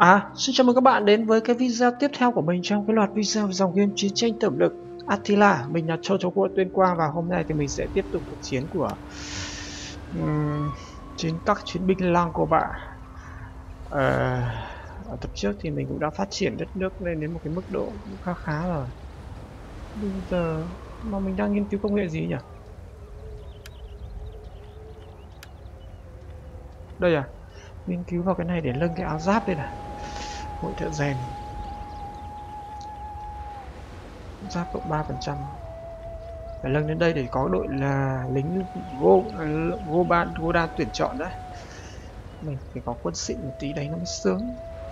Xin chào mừng các bạn đến với cái video tiếp theo của mình trong cái loạt video về dòng game chiến tranh tổng lực Attila. Mình là Châu Quân Tuyên Quang và hôm nay thì mình sẽ tiếp tục cuộc chiến của các chiến binh Langobards. Ở tập trước thì mình cũng đã phát triển đất nước lên đến một cái mức độ cũng khá khá rồi. Bây giờ mà mình đang nghiên cứu công nghệ gì nhỉ? Đây à? Nghiên cứu vào cái này để nâng cái áo giáp đây này. Hội thợ rèn. Giáp cộng 3%. Phải nâng đến đây để có đội là lính Godan tuyển chọn đấy. Mình phải có quân xịn một tí đấy nó mới sướng.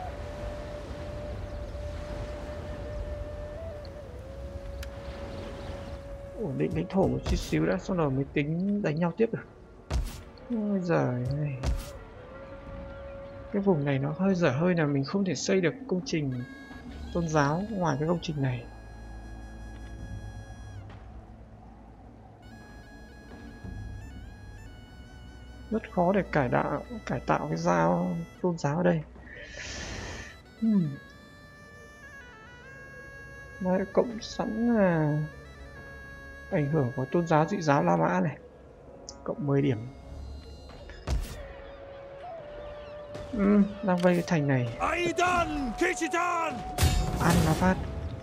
Ổn định lãnh thổ một chút xíu đã, xong rồi mới tính đánh nhau tiếp được. Ôi giời này, cái vùng này nó hơi dở hơi là mình không thể xây được công trình tôn giáo ngoài cái công trình này. Rất khó để cải tạo cái tôn giáo ở đây. Đây, cộng sẵn là ảnh hưởng của tôn giáo dị giáo La Mã này, cộng 10 điểm. Đang vây cái thành này. Ăn nó phát.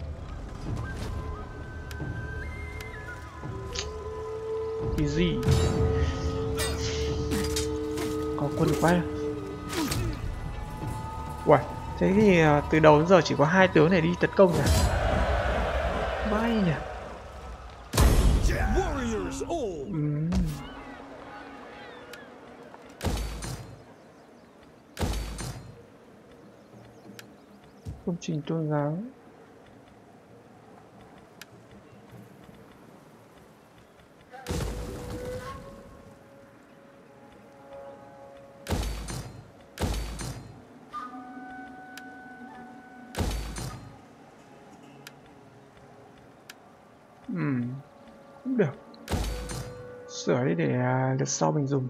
Cái gì? Có quân quá. Uầy, thế thì từ đầu đến giờ chỉ có 2 tướng này đi tấn công nhỉ? Vãi nhỉ? Công trình tôn giáo. Cũng được. Sửa đi để lượt sau mình dùng.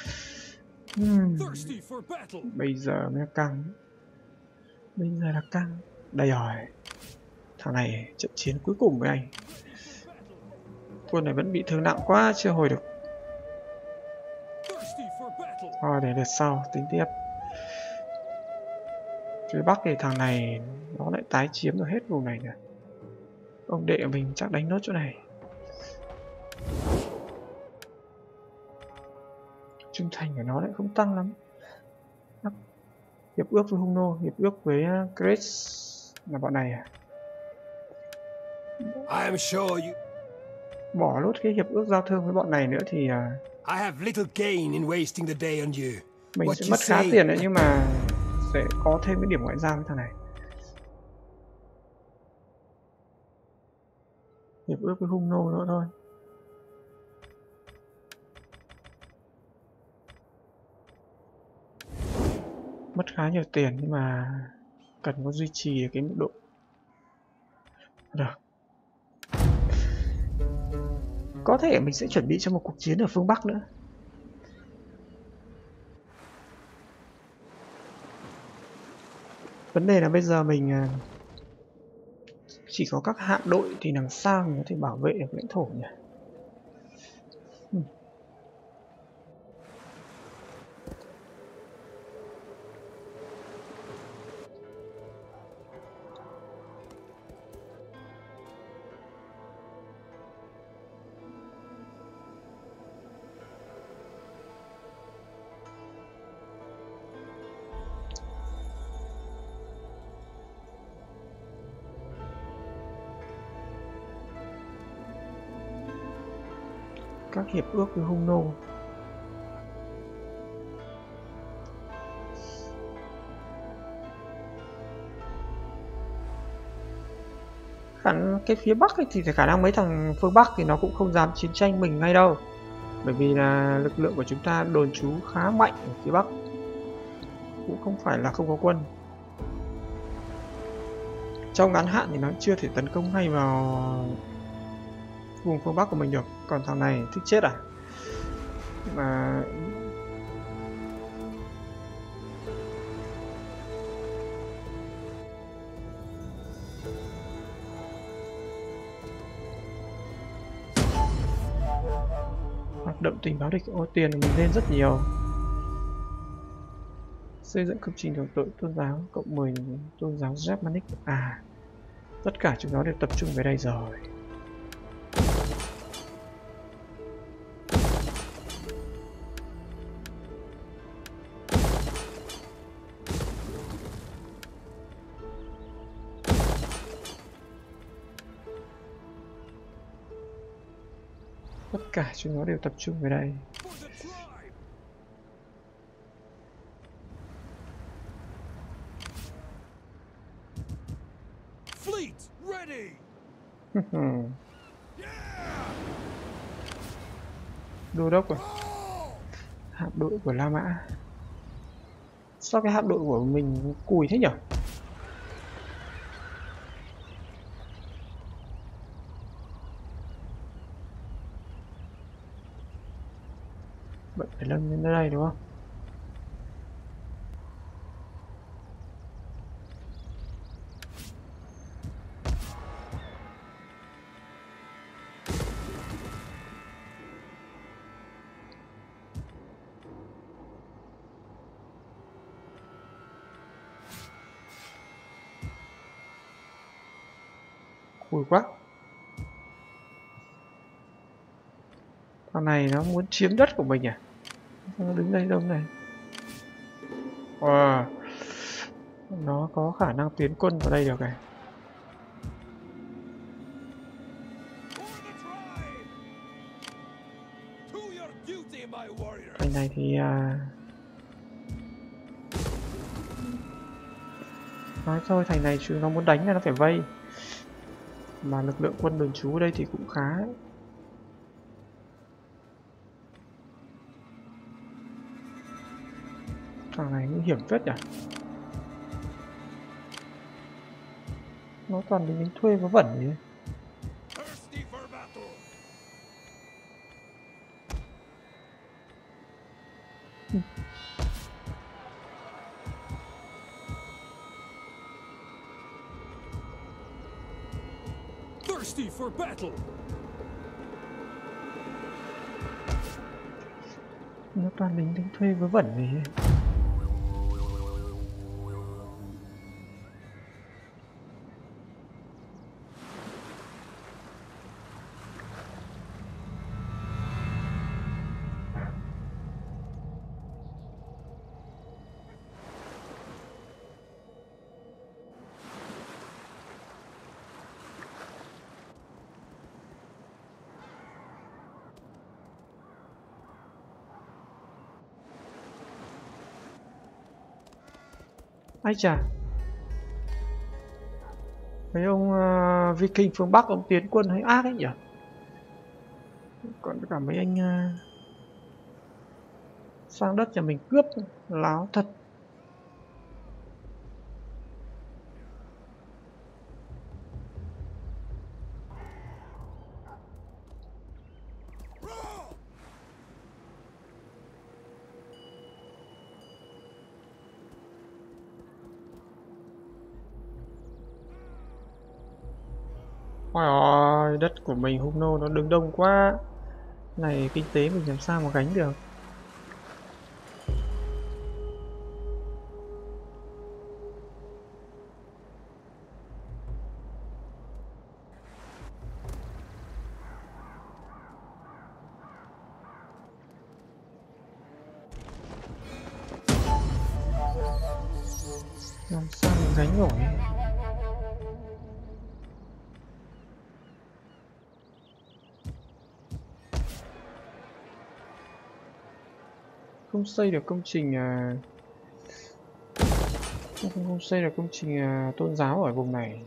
Bây giờ mới căng. Bây giờ là căng. Đây rồi. Thằng này trận chiến cuối cùng với anh. Quân này vẫn bị thương nặng quá, chưa hồi được. Thôi để lượt sau tính tiếp. Phía Bắc thì thằng này nó lại tái chiếm được hết vùng này nè. Ông đệ của mình chắc đánh nốt chỗ này. Trung thành của nó lại không tăng lắm. Hiệp ước với Huno, hiệp ước với Grace là bọn này à? Bỏ lốt cái hiệp ước giao thương với bọn này nữa thì mình sẽ mất khá tiền đấy, nhưng mà sẽ có thêm cái điểm ngoại giao với thằng này. Hiệp ước với Huno nữa thôi. Mất khá nhiều tiền nhưng mà cần có duy trì cái mức độ. Được. Có thể mình sẽ chuẩn bị cho một cuộc chiến ở phương Bắc nữa. Vấn đề là bây giờ mình chỉ có các hạm đội thì làm sao mình có thể bảo vệ được lãnh thổ nhỉ? Các hiệp ước với Huno. Cái phía Bắc ấy thì khả năng mấy thằng phương Bắc thì nó cũng không dám chiến tranh mình ngay đâu. Bởi vì là lực lượng của chúng ta đồn trú khá mạnh ở phía Bắc. Cũng không phải là không có quân. Trong ngắn hạn thì nó chưa thể tấn công ngay vào vùng phương Bắc của mình được. Còn thằng này thích chết à? Mà Động tình báo địch. Ô, tiền của mình lên rất nhiều. Xây dựng công trình đổ tội tôn giáo cộng 10 tôn giáo Germanic. À, tất cả chúng nó đều tập trung về đây rồi. Tất cả chúng nó đều tập trung về đây. Đô đốc rồi. Hạm đội của La Mã. Sao cái hạm đội của mình cùi thế nhỉ? Bạn phải lên đến đây đúng không? Cùi quá. Thằng này nó muốn chiếm đất của mình à? Nó đứng đây đâu này? Wow. Nó có khả năng tiến quân vào đây được này. Thành này thì nói thôi, thành này chúng nó muốn đánh là nó phải vây. Mà lực lượng quân đồn trú ở đây thì cũng khá ấy. Thằng này nguy hiểm phết nhỉ. Nó toàn lính thuê vớ vẩn gì. Thirsty for battle. Nó toàn lính thuê vớ vẩn gì. Ai chà, mấy ông Viking phương Bắc ông tiến quân hơi ác ấy nhỉ. Còn cả mấy anh sang đất nhà mình cướp láo thật. Ôi ôi, đất của mình Hung Nô nó đứng đông quá. Này kinh tế mình làm sao mà gánh được. Làm sao mình gánh nổi. Không xây được công trình không xây được công trình tôn giáo ở vùng này.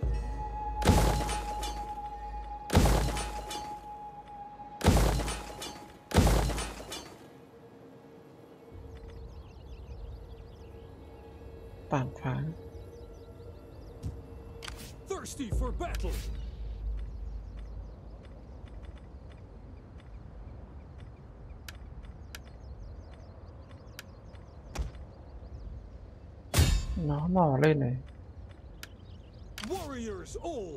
Tàn phá. Thirsty for battle. Nó mò lên này. Warriors all.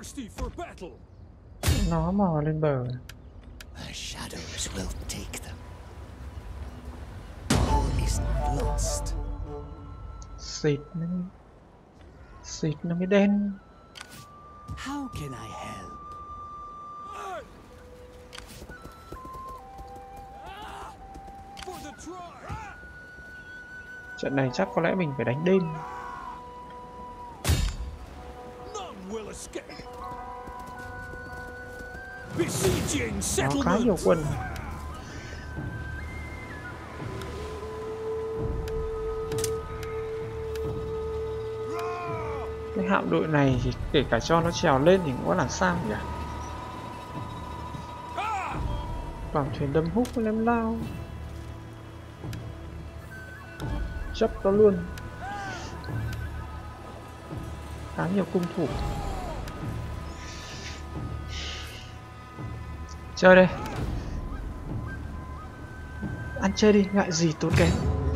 Thirsty for battle. Nó mò lên bờ. The shadows will take them. All is not lost. Xịt nó mới đen. How can I help? For the tribe. Trận này chắc có lẽ mình phải đánh đêm. None will escape. Besieging Nó khá nhiều settlements. quân. Cái hạm đội này thì kể cả cho nó trèo lên thì cũng có làm sao nhỉ? Toàn thuyền đâm húc với ném lao. Chấp nó luôn. Khá nhiều cung thủ. Chơi đây. Ăn chơi đi, ngại gì tốn kém.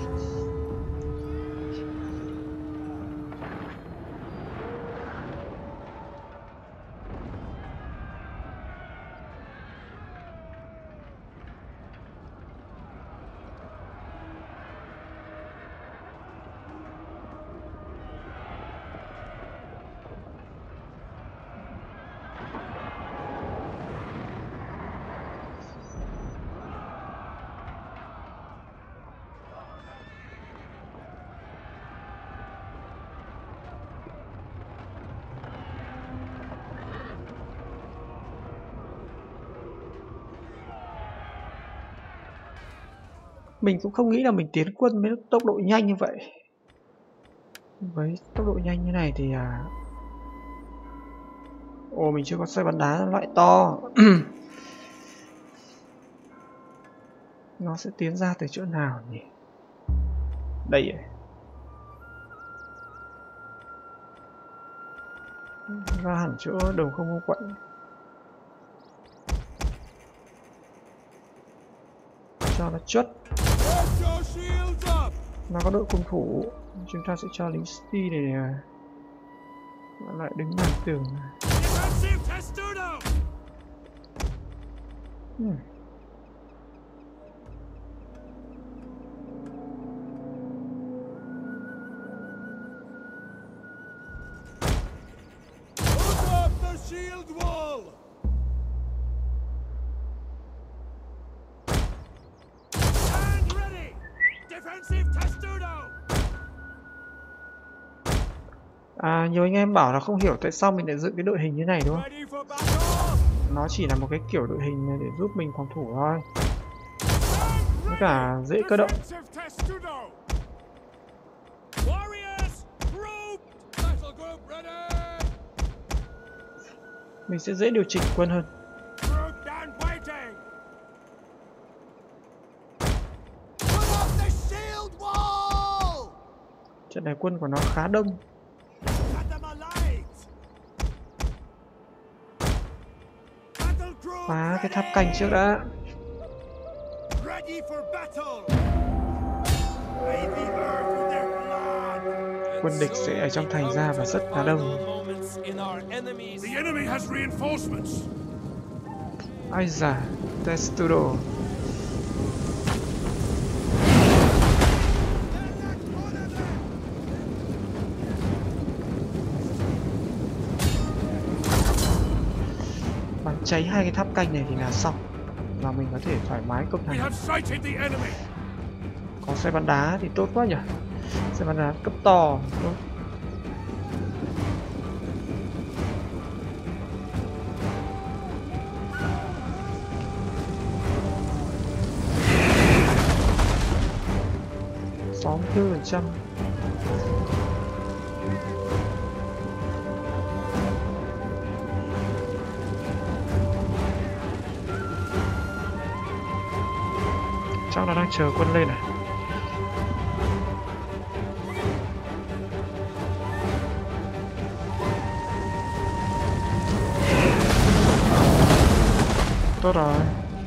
Mình cũng không nghĩ là mình tiến quân với tốc độ nhanh như vậy. Với tốc độ nhanh như này thì ồ, mình chưa có xoay bắn đá loại to. Nó sẽ tiến ra từ chỗ nào nhỉ? Đây ấy. Ra hẳn chỗ đồng không quận. Cho nó chất. Get your shields up. Nó có đội cung thủ. Chúng ta sẽ cho lính Stee này lại đứng ngang tường. Defensive testudo. Put up the shield wall. Stand ready. Defensive testudo. Nhiều anh em bảo là không hiểu tại sao mình lại dựng cái đội hình như này đúng không? Ready for battle. Nó chỉ là một cái kiểu đội hình này để giúp mình phòng thủ thôi. Với cả dễ cơ động. Defensive testudo. Warriors, group. Battle group ready. Mình sẽ dễ điều chỉnh quân hơn. Group and waiting. Put up the shield wall. Trận này quân của nó khá đông. Cut them alive. Battle group Phá cái tháp canh trước đã. ready for battle. Lay the earth with their blood. Quân địch sẽ ở trong thành ra và rất là đông. The enemy has reinforcements. Ai da, Testudo. Bắn cháy hai cái tháp canh này thì là xong. Và mình có thể thoải mái công We thành. have sighted the enemy. Có xe bắn đá thì tốt quá nhỉ. Xe bắn đá cấp to tốt. Xóm 4%. Chắc là đang chờ quân lên này. Tốt rồi.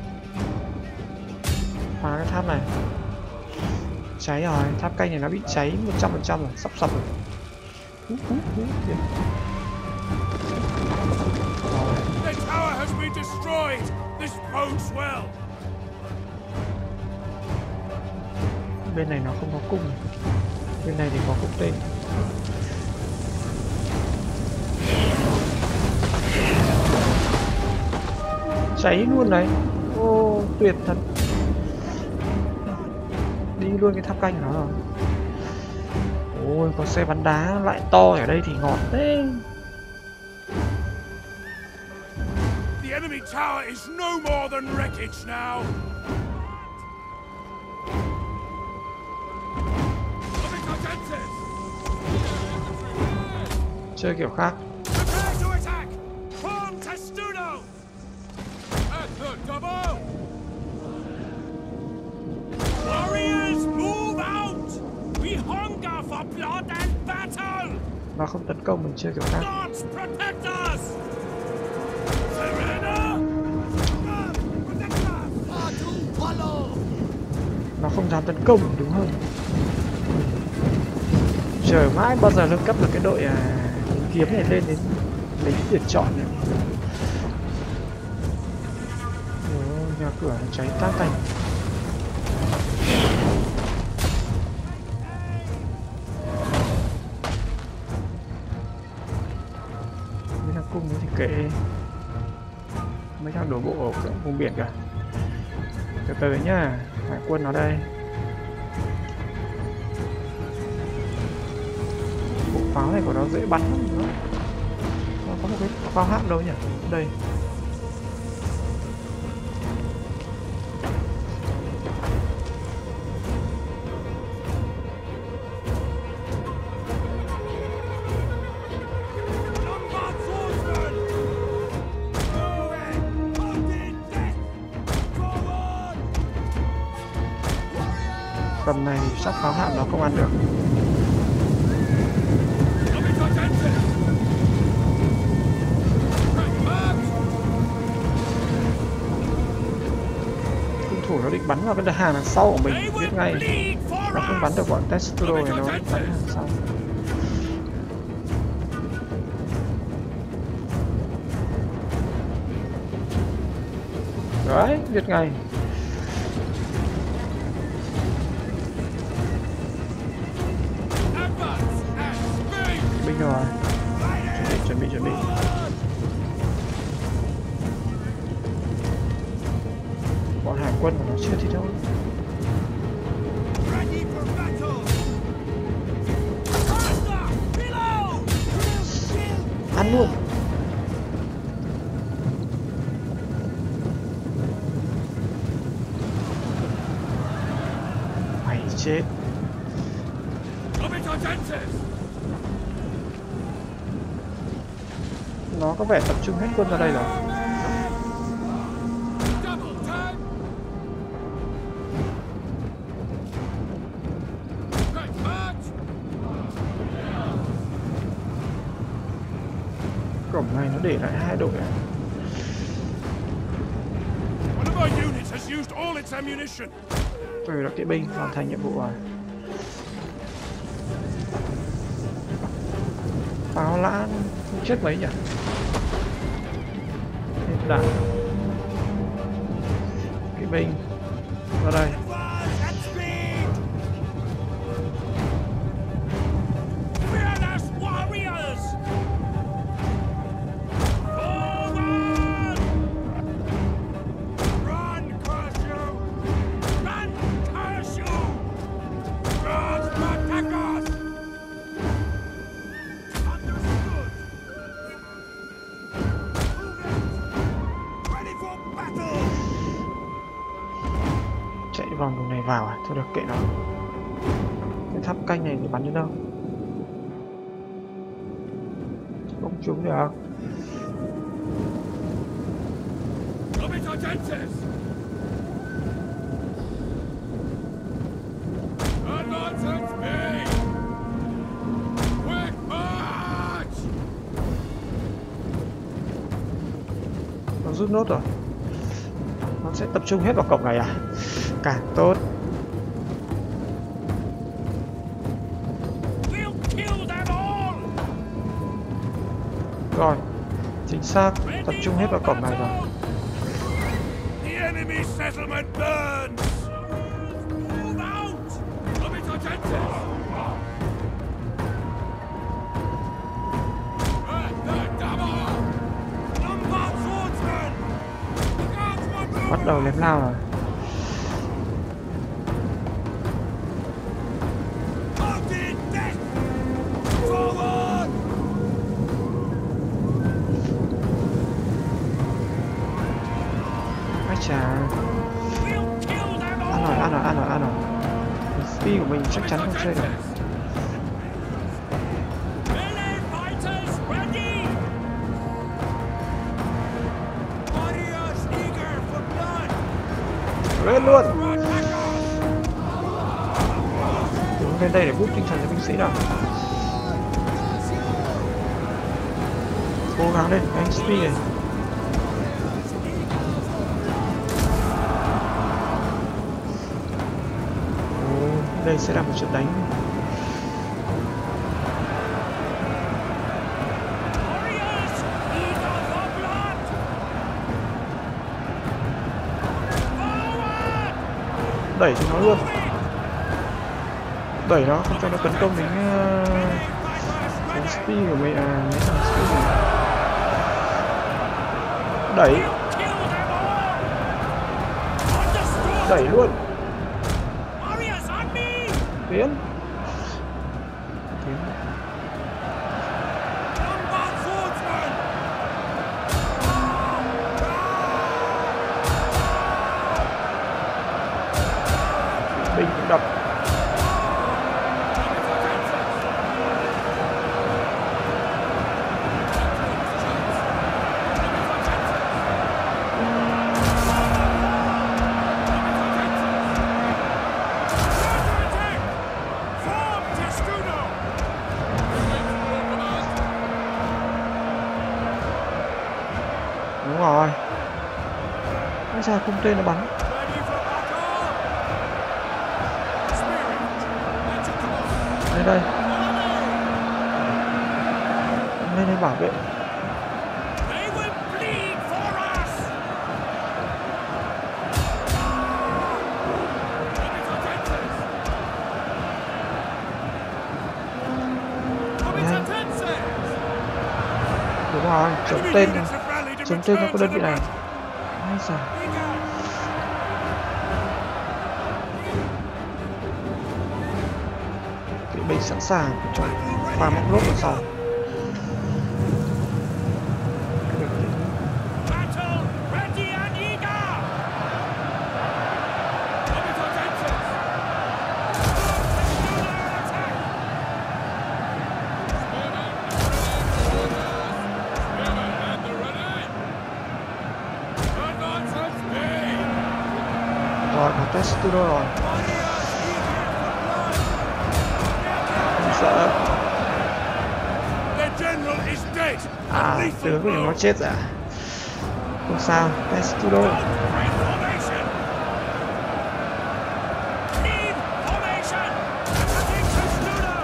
Phá cái tháp này. Cháy rồi, tháp canh này nó bị cháy 100% rồi, sắp sập rồi. The tower has been destroyed. This bodes well. Bên này nó không có cung, bên này thì có cung tên. Cháy luôn đấy. Ô, tuyệt thật. Đi luôn cái tháp canh của nó rồi. Ôi, có xe bắn đá lại to ở đây thì ngọt thế. The enemy tower is no more than wreckage now. Chơi kiểu khác. Prepare to attack. Form testudo. At the double. Warriors, move out. We hunger for blood and battle. Nó không tấn công, mình chơi kiểu khác. Gods protect us. Serena. Nó không dám tấn công đúng hơn. Chờ mãi bao giờ nâng cấp được cái đội lính kiếm này lên đến lính tuyển chọn này. Nhà cửa nó cháy tát tành. Mấy thằng cung thì kệ, mấy thằng đổ bộ ở vùng biển cả. Từ từ nhá, hải quân nó đây. Bộ pháo này của nó dễ bắn lắm nữa. Nó có một cái pháo hạng đâu nhỉ? Đây. Tầm này chắc pháo hạng nó không ăn được. Cung thủ nó định bắn vào cái hàng đằng sau của mình, biết ngay. Nó không bắn được bọn Testudo này, nó bắn hàng sau. Đấy, biết ngay. Binh rồi. Chuẩn bị. Bọn hải quân của nó chưa thì đâu. Ăn luôn. Mày chết. Nó có vẻ tập trung hết quân ra đây rồi. Cổng này nó để lại 2 đội à? Tôi đã kỵ binh hoàn thành nhiệm vụ rồi. Pháo lãng không chết mấy nhỉ? Hết đạn. Kỵ binh vào đây. Vòng đường này vào à? Thôi được, kệ nó. Cái tháp canh này thì bắn đến đâu? Không trúng được. Nó rút nốt rồi. Nó sẽ tập trung hết vào cổng này à? Càng tốt. Rồi, chính xác, tập trung hết vào cổng này rồi. The enemy settlement burns. Move out. Comitatenses. Lombard swordsman. Bắt đầu lém lao rồi. Mounted death. Forward. Ái chà, We'll kill them all. ăn rồi. Speed của mình chắc chắn không chơi được. Melee fighters ready. Warriors eager for blood. Lên luôn. Run back off. Đứng lên đây để boost tinh thần cho binh sĩ nào. Cố gắng lên, đánh speed này. Đây sẽ là một trận đánh. Warriors eager for blood. Forward. Đẩy chúng nó luôn. Đẩy nó không cho nó tấn công đến speed của mình. Mấy thằng speed này. Đẩy. Kill them all. Understood. Đẩy luôn. Warriors on me. Tiến. Lombard swordsman. Binh cũng đập. Form Testudo. Đúng rồi. Bây giờ cung tên nó bắn. Ready for battle. Spirit. Let's go. Lên đây. Lên đây bảo vệ. They will bleed for us. Comitatenses. Đúng rồi, chống Enemy tên. units have rallied and Chống tên nó returned có to đơn vị the này. battle. Ai giời. Kỵ binh sẵn sàng cho pha móc lốp ở sau. Battle ready and eager. Comitatenses. Attack. Rồi, có Testudo rồi. Không sợ. Their general is dead. Tướng của nó chết rồi à? Không sao, Testudo. Great formation. Lead formation. Attacking Testudo.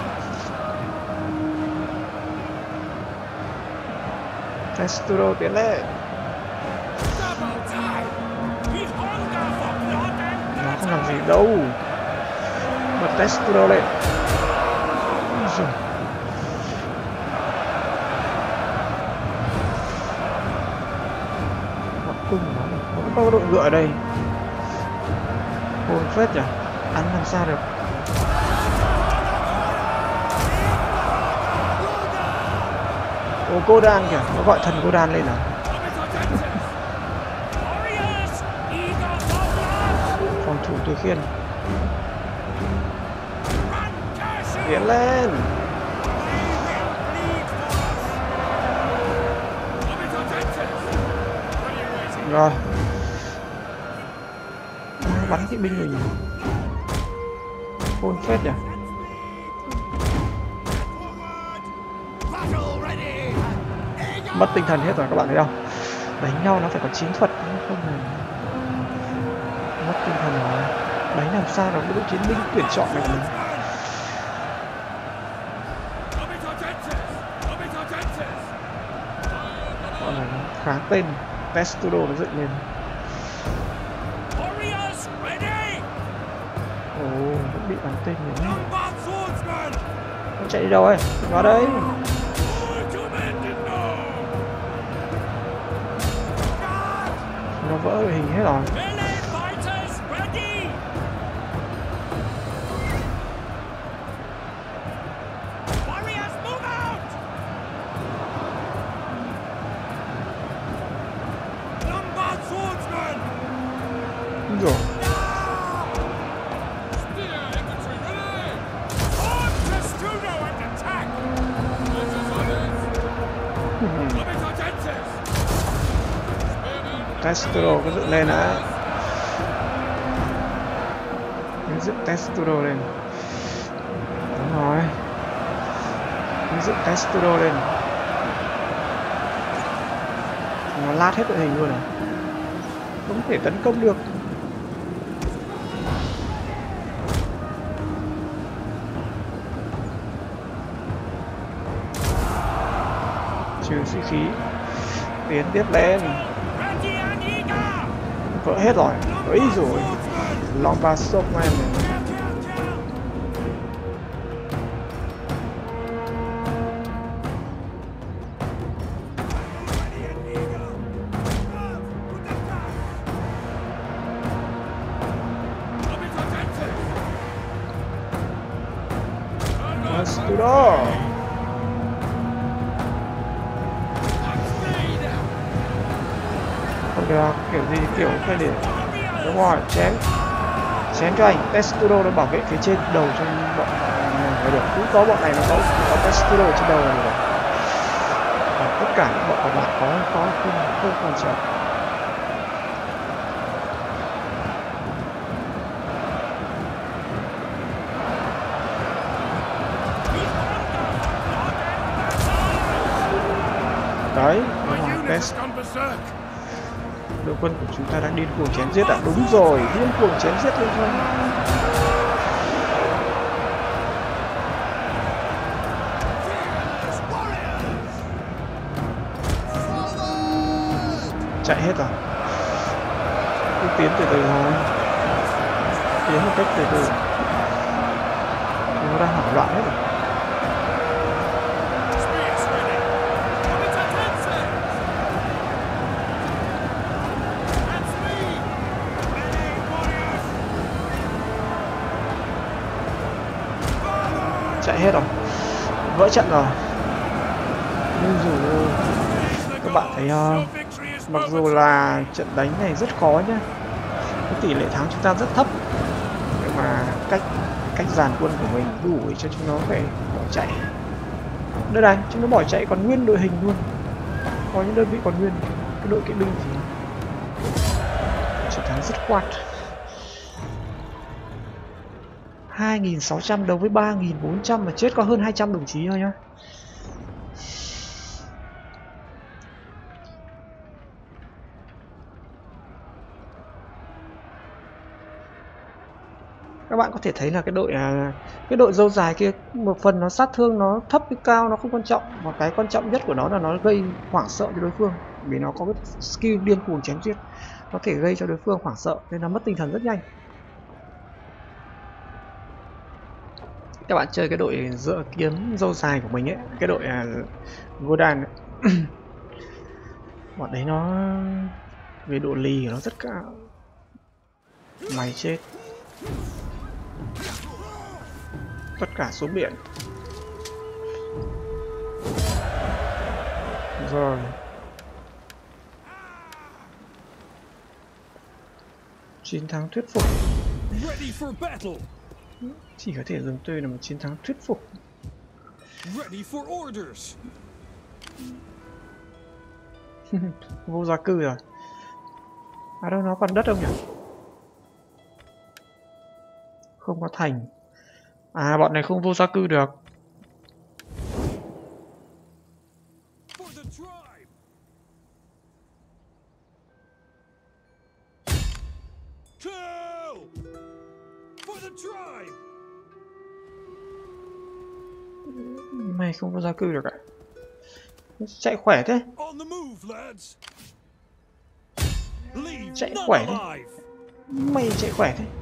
Testudo tiến lên. Double time. We hunger for blood and Nó không làm gì đâu. Bật Testudo lên. Ôi giời. Bật cung của nó. Nó cũng có đội ngựa ở đây. Hồn phết nhỉ. Ăn làm sao được. Ô Godan kìa. Nó gọi thần Godan lên à? Warriors eager for blood. Phòng thủ từ khiên. Run, curse you. Tiến lên. Rồi. Bắn kỵ binh mình. Khôn phết nhỉ. Mất tinh thần hết rồi các bạn thấy không? Đánh nhau nó phải có chiến thuật, không là mất tinh thần rồi. Đánh làm sao nó có chiến binh tuyển chọn này của mình. gọi là kháng tên. Testudo nó dựng lên. Warriors ready! Ồ, vẫn bị bắn tên nhiều. Lombard swordsmen! Nó chạy đi đâu ấy? Vào đây. I commanded no! Nó vỡ đội hình hết rồi. Melee fighters ready! Warriors move out! Lombard swordsmen! Đúng rồi. Spear infantry ready! On Testudo and attack! Omnitogensis! Testudo có dựng lên đã. Cứ dựng Testudo lên. Đúng rồi. Cứ dựng Testudo lên. Nó lát hết đội hình luôn à. Không thể tấn công được. Trừ sĩ khí. Tiến tiếp lên. Ready and eager! Vỡ hết rồi. Ấy rồi. Lombard Swordsman này. Testudo. Không được, kiểu gì kiểu phải để. Đúng rồi, chém cho anh. Testudo nó bảo vệ phía trên đầu cho bọn này được. Cũng có bọn này nó có Testudo trên đầu này được. Còn tất cả những bọn còn lại có không quan trọng. Đấy, đội quân của chúng ta đang điên cuồng chém giết ạ. Đúng rồi, điên cuồng chém giết luôn thôi. Chạy hết rồi. Cứ tiến từ từ thôi. Tiến một cách từ từ. Nó đang hoảng loạn hết rồi. Chạy hết rồi. Vỡ trận rồi. Nhưng dù các bạn thấy mặc dù là trận đánh này rất khó nhá, cái tỷ lệ thắng chúng ta rất thấp, nhưng mà cách dàn quân của mình đủ để cho chúng nó phải bỏ chạy. Đây này, chúng nó bỏ chạy còn nguyên đội hình luôn. Có những đơn vị còn nguyên cái đội kỵ binh thì chiến thắng dứt khoát. 2.600 đấu với 3.400 mà chết có hơn 200 đồng chí thôi nhá. Các bạn có thể thấy là cái đội dâu dài kia, một phần nó sát thương nó thấp hay cao nó không quan trọng, mà cái quan trọng nhất của nó là nó gây hoảng sợ cho đối phương, vì nó có cái skill điên cuồng chém giết, có thể gây cho đối phương hoảng sợ nên nó mất tinh thần rất nhanh. Các bạn chơi cái đội dựa kiếm dâu dài của mình ấy, cái đội Godan ấy. Bọn đấy nó về độ lì của nó rất cao. Mày chết. Tất cả xuống biển. Rồi. Chiến thắng thuyết phục. Ready for battle. Chỉ có thể dùng từ là một chiến thắng thuyết phục. Ready for orders. Vô gia cư rồi. À đâu, nó còn đất không nhỉ? Không có thành. À, bọn này không vô gia cư được. For the tribe. Kill. For the tribe. Mày không vô gia cư được ạ. Chạy khỏe thế. On the move, lads. Leave Chạy none khỏe thế. alive. Mày chạy khỏe thế.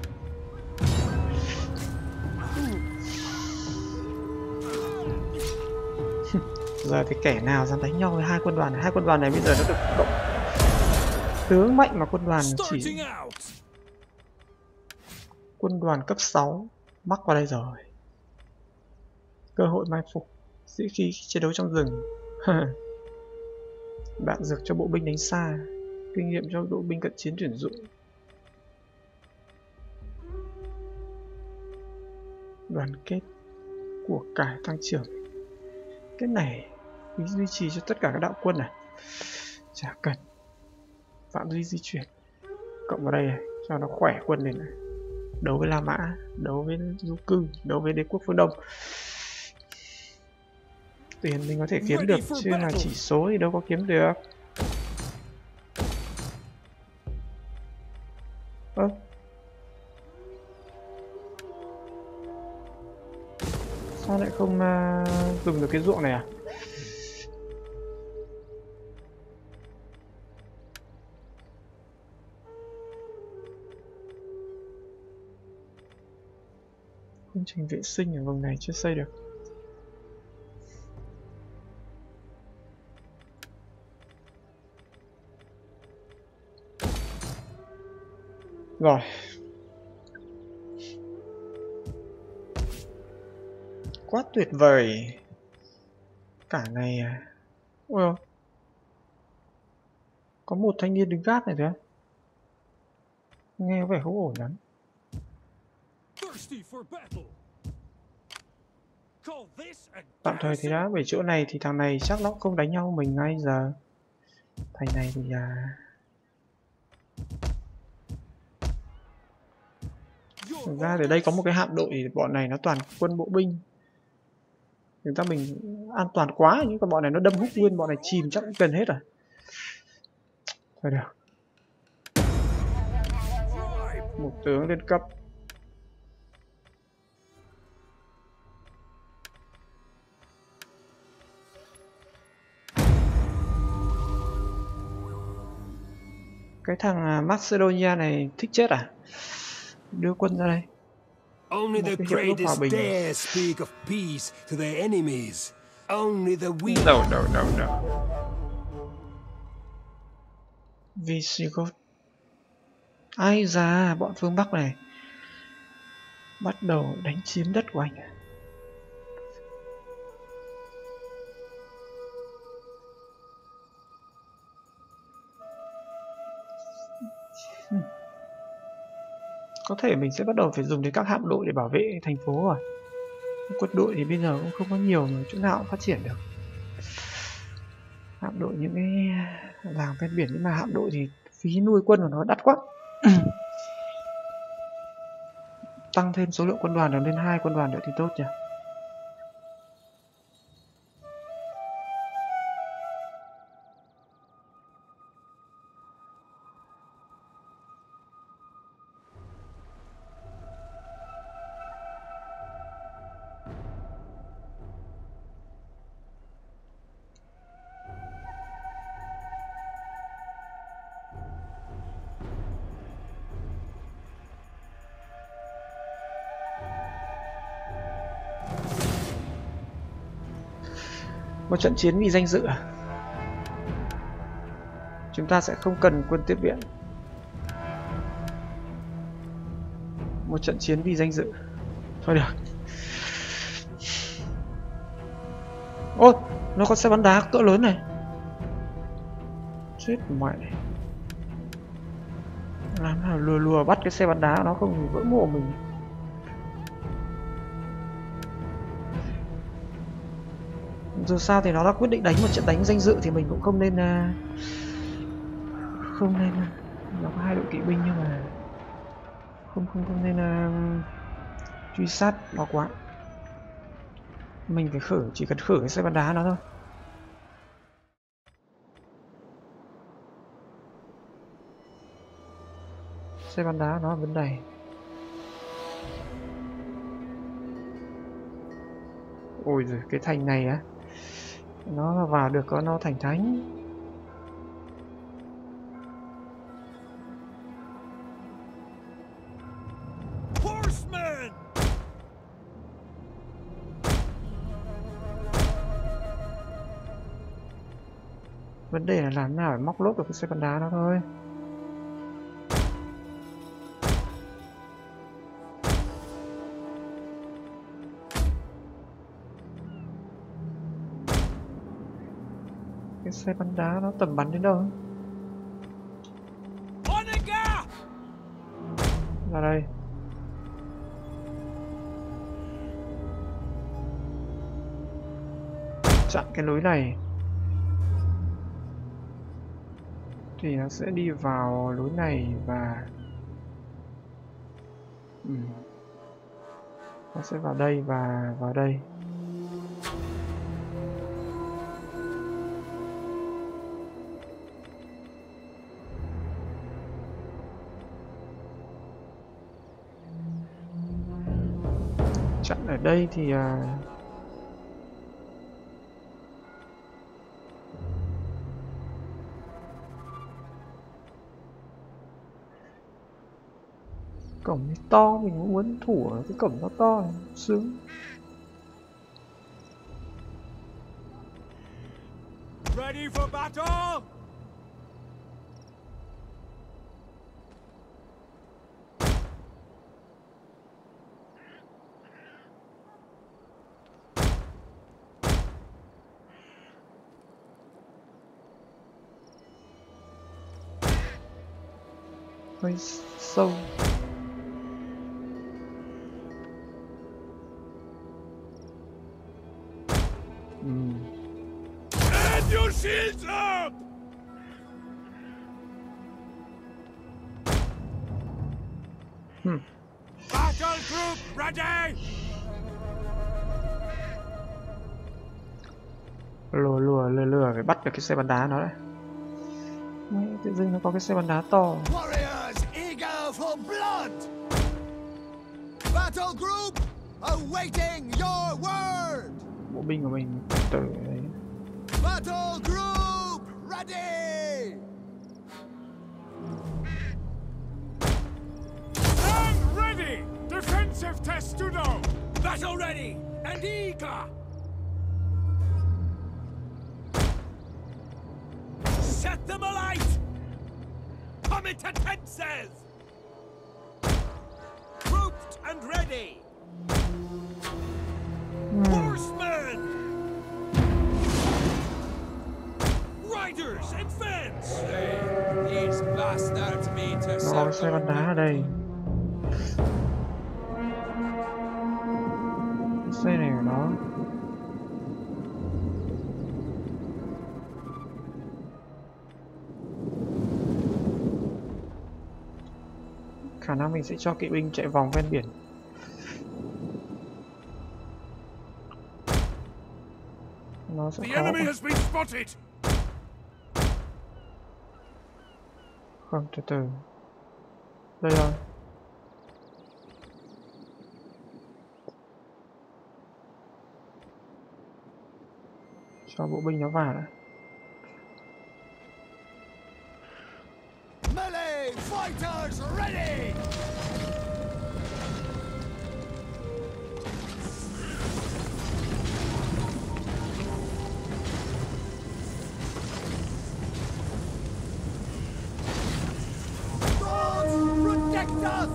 Giờ thì kẻ nào dám đánh nhau với hai quân đoàn này? Hai quân đoàn này bây giờ nó được cộng tướng mạnh mà quân đoàn chỉ Starting out. quân đoàn cấp 6 mắc vào đây rồi. Cơ hội mai phục, sĩ khí chiến đấu trong rừng. Đạn dược cho bộ binh đánh xa, kinh nghiệm cho bộ binh cận chiến tuyển dụng. Đoàn kết, của cải tăng trưởng. Cái này duy trì cho tất cả các đạo quân này. Chả cần. Phạm vi di chuyển cộng vào đây này, cho nó khỏe quân lên này. Đấu với La Mã, đấu với du cư, đấu với đế quốc phương Đông. Tiền mình có thể kiếm được chứ là chỉ số thì đâu có kiếm được. Ơ, sao lại không dùng được cái ruộng này à? Công trình vệ sinh ở vùng này chưa xây được. Rồi. Quá tuyệt vời. Cả ngày à. Ôi, có một thanh niên đứng gác này thôi. Nghe có vẻ không ổn lắm. Thirsty for battle. Call this a Tạm thời thì đã, về chỗ này thì thằng này chắc nó không đánh nhau mình ngay giờ. Thành này thì thực ra ở đây có một cái hạm đội thì bọn này nó toàn quân bộ binh. Người ta mình an toàn quá, nhưng còn bọn này nó đâm hút nguyên, bọn này chìm chắc cũng cần hết rồi. Thôi được. Một tướng lên cấp. Cái thằng Macedonia này thích chết à? Đưa quân ra đây. Only the Một cái hiệu ước hòa greatest bình. dare speak of peace to their enemies. Only the weak. No. Visigoth. Ai da, bọn phương Bắc này bắt đầu đánh chiếm đất của anh. Có thể mình sẽ bắt đầu phải dùng đến các hạm đội để bảo vệ thành phố rồi. Quân đội thì bây giờ cũng không có nhiều mà chỗ nào cũng phát triển được. Hạm đội những cái làng ven biển, nhưng mà hạm đội thì phí nuôi quân của nó đắt quá. Tăng thêm số lượng quân đoàn được lên 2 quân đoàn nữa thì tốt nhỉ. Một trận chiến vì danh dự à? Chúng ta sẽ không cần quân tiếp viện. Một trận chiến vì danh dự. Thôi được. Ôi, nó có xe bắn đá cỡ lớn này. Chết mẹ. Làm nào lùa bắt cái xe bắn đá nó không vỡ mồm mình. Dù sao thì nó đã quyết định đánh một trận đánh danh dự thì mình cũng không nên nó có 2 đội kỵ binh nhưng mà không nên truy sát nó quá. Mình phải chỉ cần khử cái xe bắn đá nó thôi. Xe bắn đá nó là vấn đề. Ôi giời, cái thành này á, Nó là vào được có nó thành thánh. Horsemen! Vấn đề là làm nào để móc lốp được cái xe bắn đá đó thôi. Cái xe bắn đá nó tầm bắn đến đâu? Onega! Ra đây. Chặn cái lối này thì nó sẽ đi vào lối này và nó sẽ vào đây và vào đây. Chặn ở đây thì cổng to, mình cũng muốn thủ ở cái cổng nó to này, sướng. Ready for battle? Hơi sâu. Stand your shields up! Battle group ready! Lừa phải bắt được cái xe bắn đá nó đấy. Tự dưng nó có cái xe bắn đá to. Warriors eager for blood! Battle group awaiting your word! Bộ binh của mình từ đấy. Battle group ready! Stand ready! Defensive testudo! Battle ready and eager! Set them alight! Comitatenses! Grouped and ready! Horsemen! Riders and fence! These bastards mean to Nó có cái xe bắn đá ở đây. Cái xe này của nó. Khả năng mình sẽ cho kỵ binh chạy vòng ven biển. Nó sẽ The khó. enemy has been spotted! Không, từ từ. Đây rồi. Cho bộ binh nó vào đã. Melee fighters ready! Gods protect us!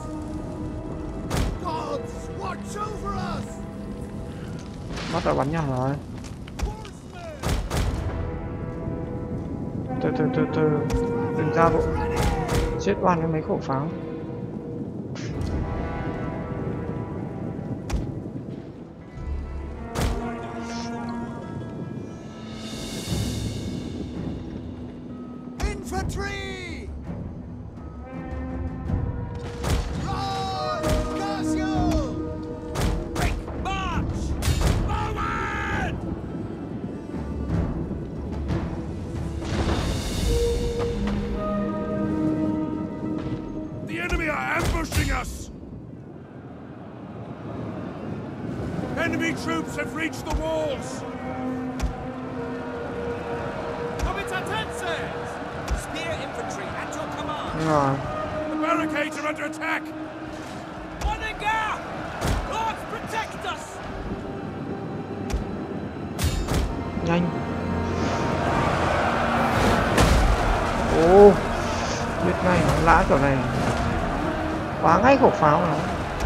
Gods watch over us! Bắt đầu bắn nhau rồi. Từ đừng ra bộ. Chết oan với mấy khẩu pháo. Infantry! Run! Casio! Quick march! Forward! The enemy are ambushing us! Enemy troops have reached the walls! Rồi. The barricades are under attack. Onaga! Lords, protect us! Nhanh. Ồ, biết ngay nó lã kiểu này. Phá ngay khẩu pháo nó.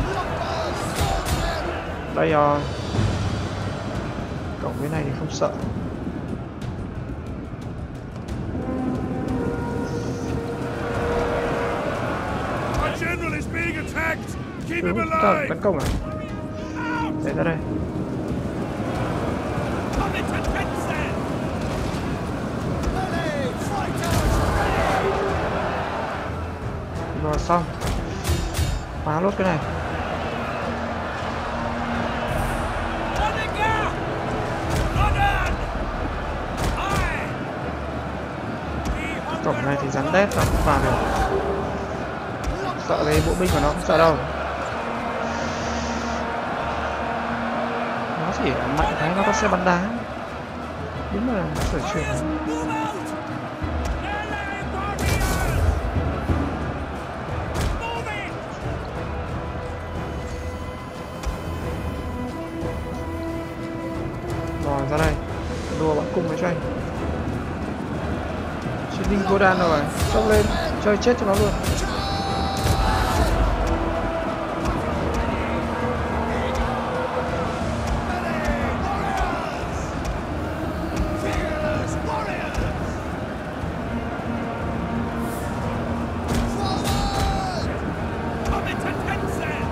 Đây rồi. Cổng bên này thì không sợ. Our general is being attacked. Keep him Tấn alive. công à? Để ra đây. Come into Tencent. Rồi xong. Phá lốt cái này. Onaga! Ronan! Aye! Cổng này thì rắn đét nó không vào được. Sợ cái bộ binh của nó không sợ đâu. Nó chỉ mạnh cái nó có xe bắn đá. Đúng là sở trường. Move out! Melee warriors! Move it! Rồi ra đây. Đùa bắn cung với cho anh. Chiến binh Godan rồi. Xông lên. Chơi chết cho nó luôn. Come into Tencent!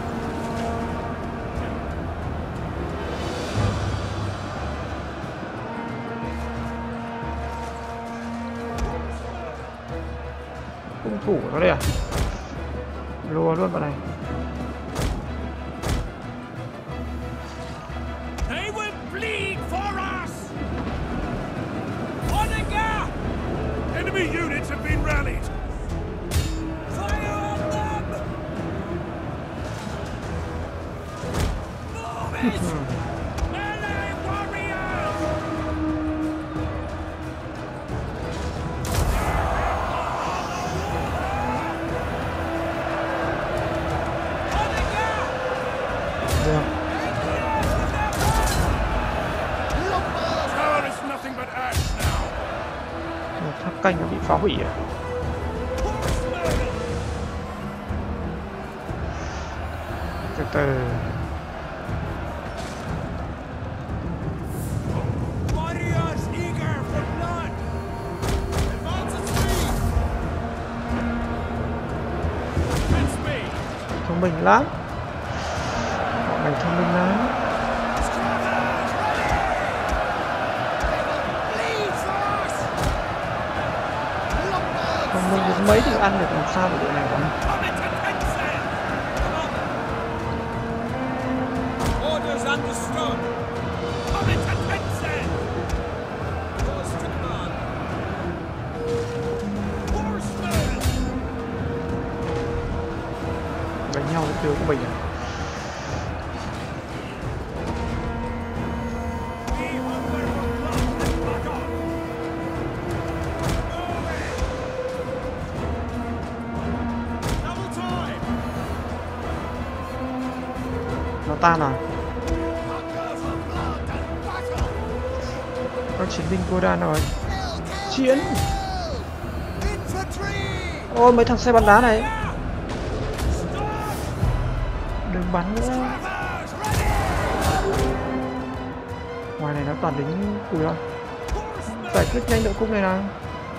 Cung thủ của nó đây à? Lùa luôn vào này. They will bleed for us! Onaga! Enemy units have been rallied. Fire on them! Move it! Melee warriors! Onaga! Được. Tower is nothing but ash now. Một tháp canh nó bị phá hủy à? Horsemen! Từ từ. Warriors eager for blood! Advance at speed! At speed! Thông minh lắm. Bọn này thông minh lắm. Scrubbers, ready! Bleed for us! Thông minh đến mấy thì ăn được, làm sao được đội này của mình. Come into Tencent! Orders understood! Come into Tencent! Yours to command! Horsemen! Đánh nhau với tướng của mình à? We hunger for blood and battle! Move it! Double time! Nó tan à? Hunger for blood and battle! Các chiến binh Godan rồi. Chiến! Infantry! Ôi mấy thằng xe bắn đá này. Stop! Đừng bắn nữa. Scrubbers, ready! Ngoài này nó toàn lính cùi thôi. Horsemen! Giải quyết nhanh đội cung này nào.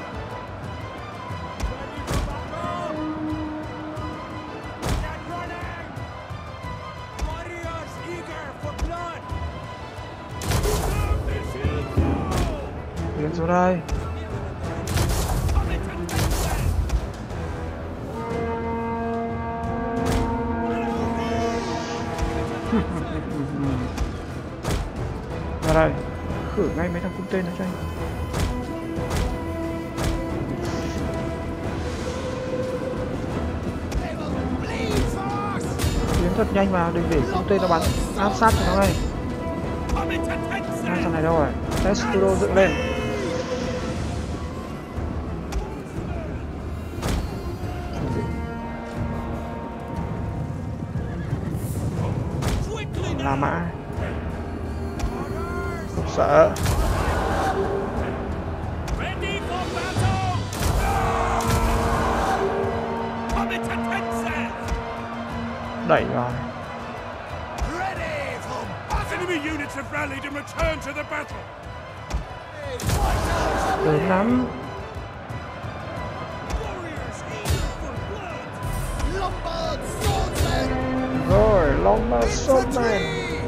Get running! Warriors eager for blood! Stop the shield wall! Tiến xuống đây. Come into Tencent! Ra đây. Khử ngay mấy thằng cung tên nó cho anh. They will bleed for us! Tiến thật nhanh vào, đừng để cung tên nó bắn áp sát cho nó ngay. Come into Hai Tencent! thằng này đâu rồi? Testudo dựng lên. sợ. Ready for battle! Come into tenses! Đẩy vào. Ready for battle! Enemy units have rallied and returned to the battle! Lớn lắm. Warriors eager for blood! Lombard swordsmen! Rồi, Lombard Swordman.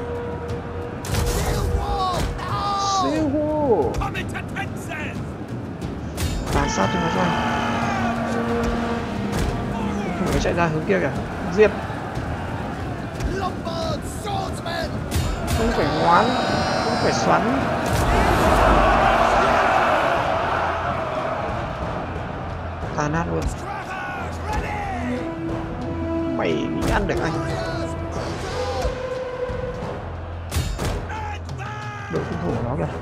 Siêu hô. Come into tenses! Tàn sát cho nó cho anh. Nó chạy ra hướng kia kìa. Giết. Lombard swordsmen! Không phải ngoán, không phải xoắn. Tàn nát luôn. Mày nghĩ ăn được anh. Đội cung thủ của nó kìa.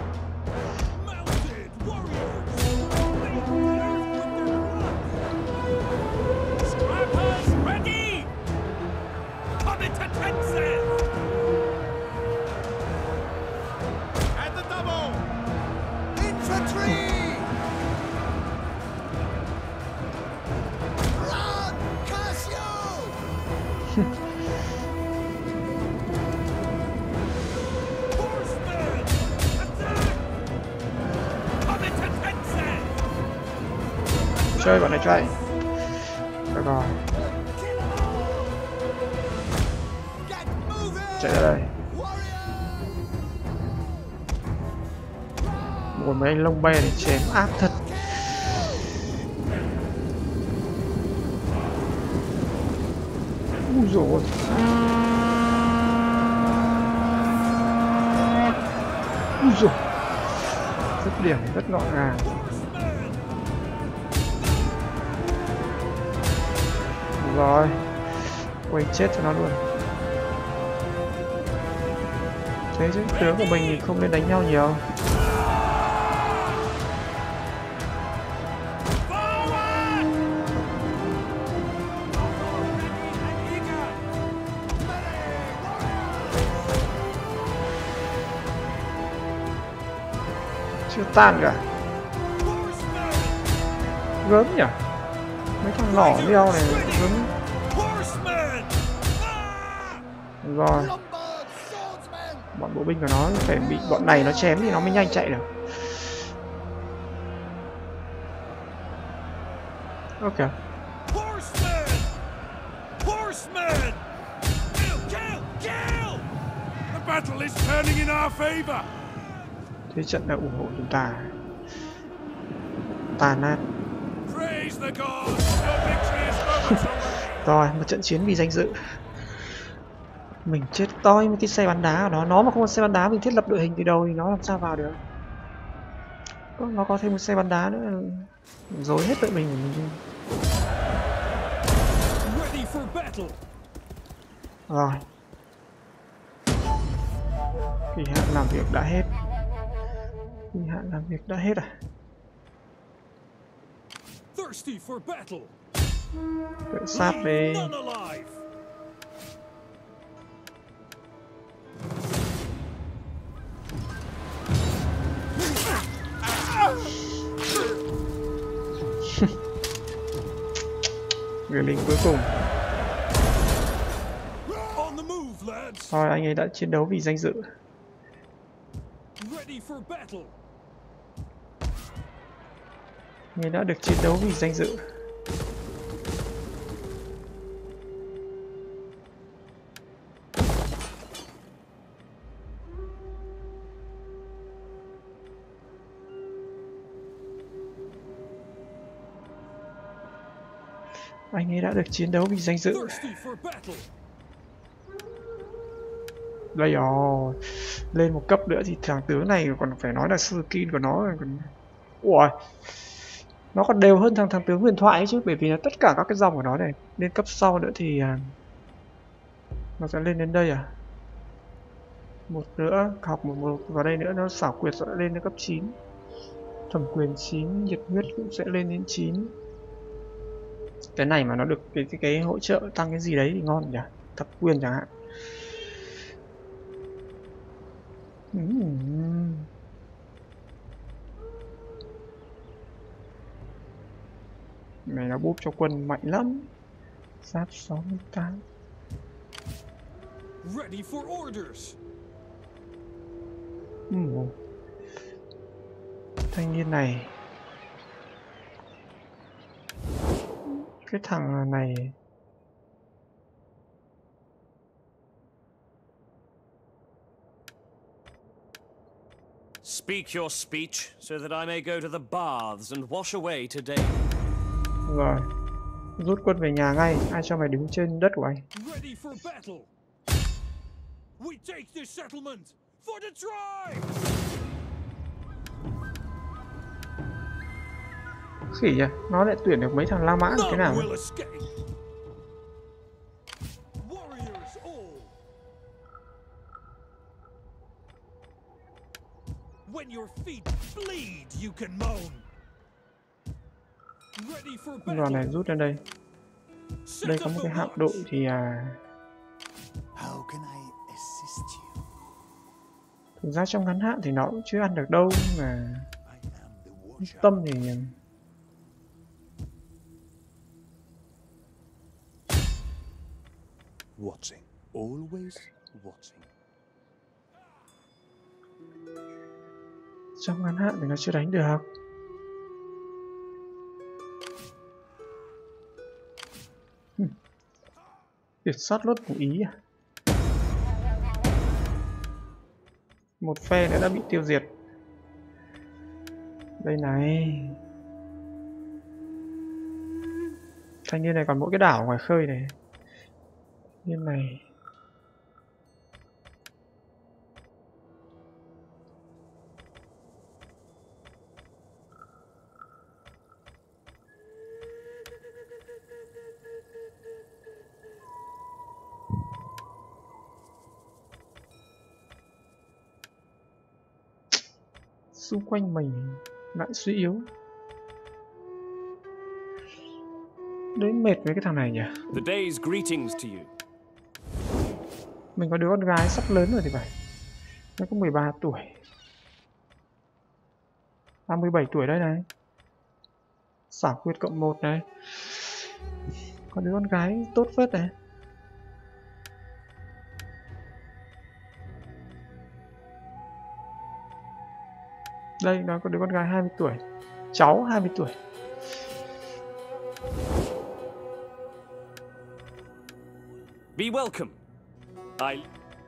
Scrappers ready! Come into tenses! At the double! Infantry! Run, Cassio! Horsemen! Attack! Come into tenses! Chơi bọn này chạy. Được rồi, Get moving! chạy ra đây. Một mấy anh lông be để chém áp thật. Úi dồi ôi. Úi dồi. Dứt điểm rất gọn gàng. Rồi, quay chết cho nó luôn. Thế chứ tướng của mình thì không nên đánh nhau nhiều. Chưa tan cả. Gớm nhỉ? Mấy thằng lỏ leo này gớm. Rồi, bọn bộ binh của nó phải bị bọn này nó chém thì nó mới nhanh chạy được. Ok. Thế trận đã ủng hộ chúng ta. Tàn nát. Rồi, một trận chiến vì danh dự. Mình chết toi với cái xe bắn đá của nó mà không có xe bắn đá mình thiết lập đội hình từ đầu thì nó làm sao vào được. Nó có thêm một xe bắn đá nữa dối hết đội mình của mình. Rồi, kỳ hạn làm việc đã hết. Kỳ hạn làm việc đã hết à? Tự sát đi. Người lính cuối cùng. Thôi anh ấy đã chiến đấu vì danh dự. Anh ấy đã được chiến đấu vì danh dự. Anh ấy đã được chiến đấu vì danh dự. Đây rồi, lên một cấp nữa thì thằng tướng này còn phải nói là skin của nó còn... Ủa, nó còn đều hơn thằng tướng huyền thoại ấy chứ, bởi vì là tất cả các cái dòng của nó này lên cấp sau nữa thì nó sẽ lên đến đây à. Một nữa, học một vào đây nữa, nó xảo quyệt sẽ lên đến cấp 9. Thẩm quyền 9, nhiệt huyết cũng sẽ lên đến 9. Cái này mà nó được cái hỗ trợ tăng cái gì đấy thì ngon nhỉ, thập quyền chẳng hạn. Này nó búp cho quân mạnh lắm. Giáp 68. Ready for orders. Thanh niên này, cái thằng này Speak your speech so that I may go to the baths and wash away today. rồi, rút quân về nhà ngay. Ai cho mày đứng trên đất của anh? Ready for battle. We take this settlement for the tribe. Khỉ à, nó lại tuyển được mấy thằng La Mã thế nào? None will escape. Warriors all. When your feet bleed, you can moan. Ready for Đoàn battle. này rút lên đây. Đây có một cái hạm đội thì How can I assist you? thực ra trong ngắn hạn thì nó cũng chưa ăn được đâu, nhưng mà I am the watcher. tâm thì Watching. Always watching. trong ngắn hạn thì nó chưa đánh được. Việt sót lốt của Ý à? Một phe nữa đã bị tiêu diệt. Đây này. Thanh niên này còn mỗi cái đảo ngoài khơi này. Thanh niên này. Xung quanh mình lại suy yếu. Đấy mệt với cái thằng này nhỉ. The day's greetings to you. Mình có đứa con gái sắp lớn rồi thì phải. Nó có 13 tuổi. 37 tuổi đây này. Xảo quyệt cộng 1 này. Có đứa con gái tốt phết này. Đây, nó có đứa con gái 20 tuổi. Cháu 20 tuổi. Be welcome. I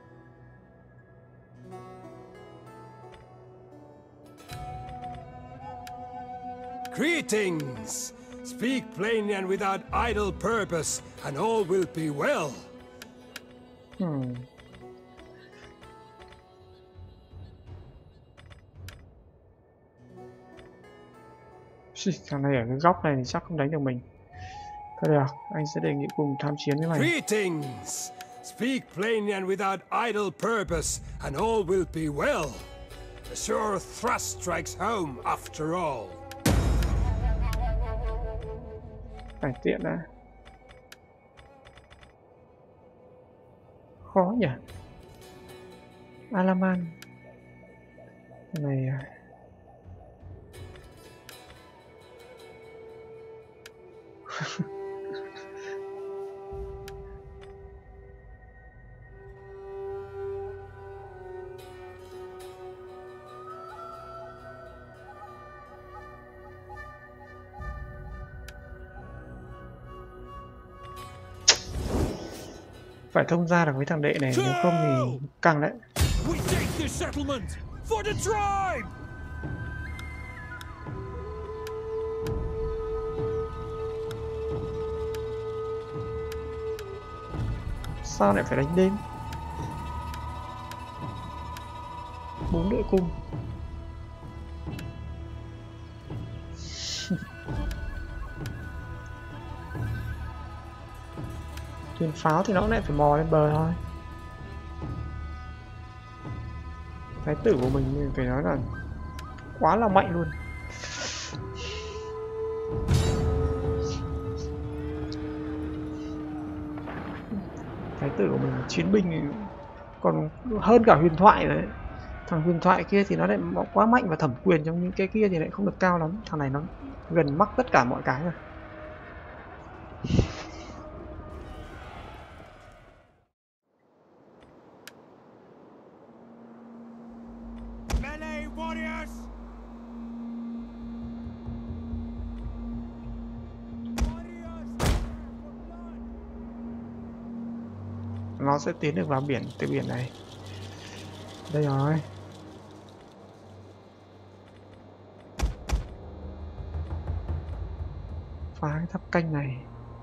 Greetings! Speak plainly and without idle purpose, and all will be well. Thằng này ở cái góc này thì chắc không đánh được mình. Thôi được, anh sẽ đề nghị cùng tham chiến với mày. Greetings! Speak plainly and without idle purpose, and all will be well. A sure thrust strikes home after all. Phải tiện đã. Khó nhỉ. Alaman. Cái này phải thông ra được với thằng đệ này, nếu không thì căng đấy. we take this settlement for the tribe. Sao lại phải đánh đêm? 4 đội cung. Thuyền pháo thì nó lại phải mò lên bờ thôi. Thái tử của mình phải nói là quá là mạnh luôn. Thái tử của mình chiến binh còn hơn cả huyền thoại đấy. Thằng huyền thoại kia thì nó lại quá mạnh và thẩm quyền, trong những cái kia thì lại không được cao lắm. Thằng này nó gần mắc tất cả mọi cái rồi. Melee warriors! Nó sẽ tiến được vào biển, từ biển này. Đây rồi. Phá cái tháp canh này.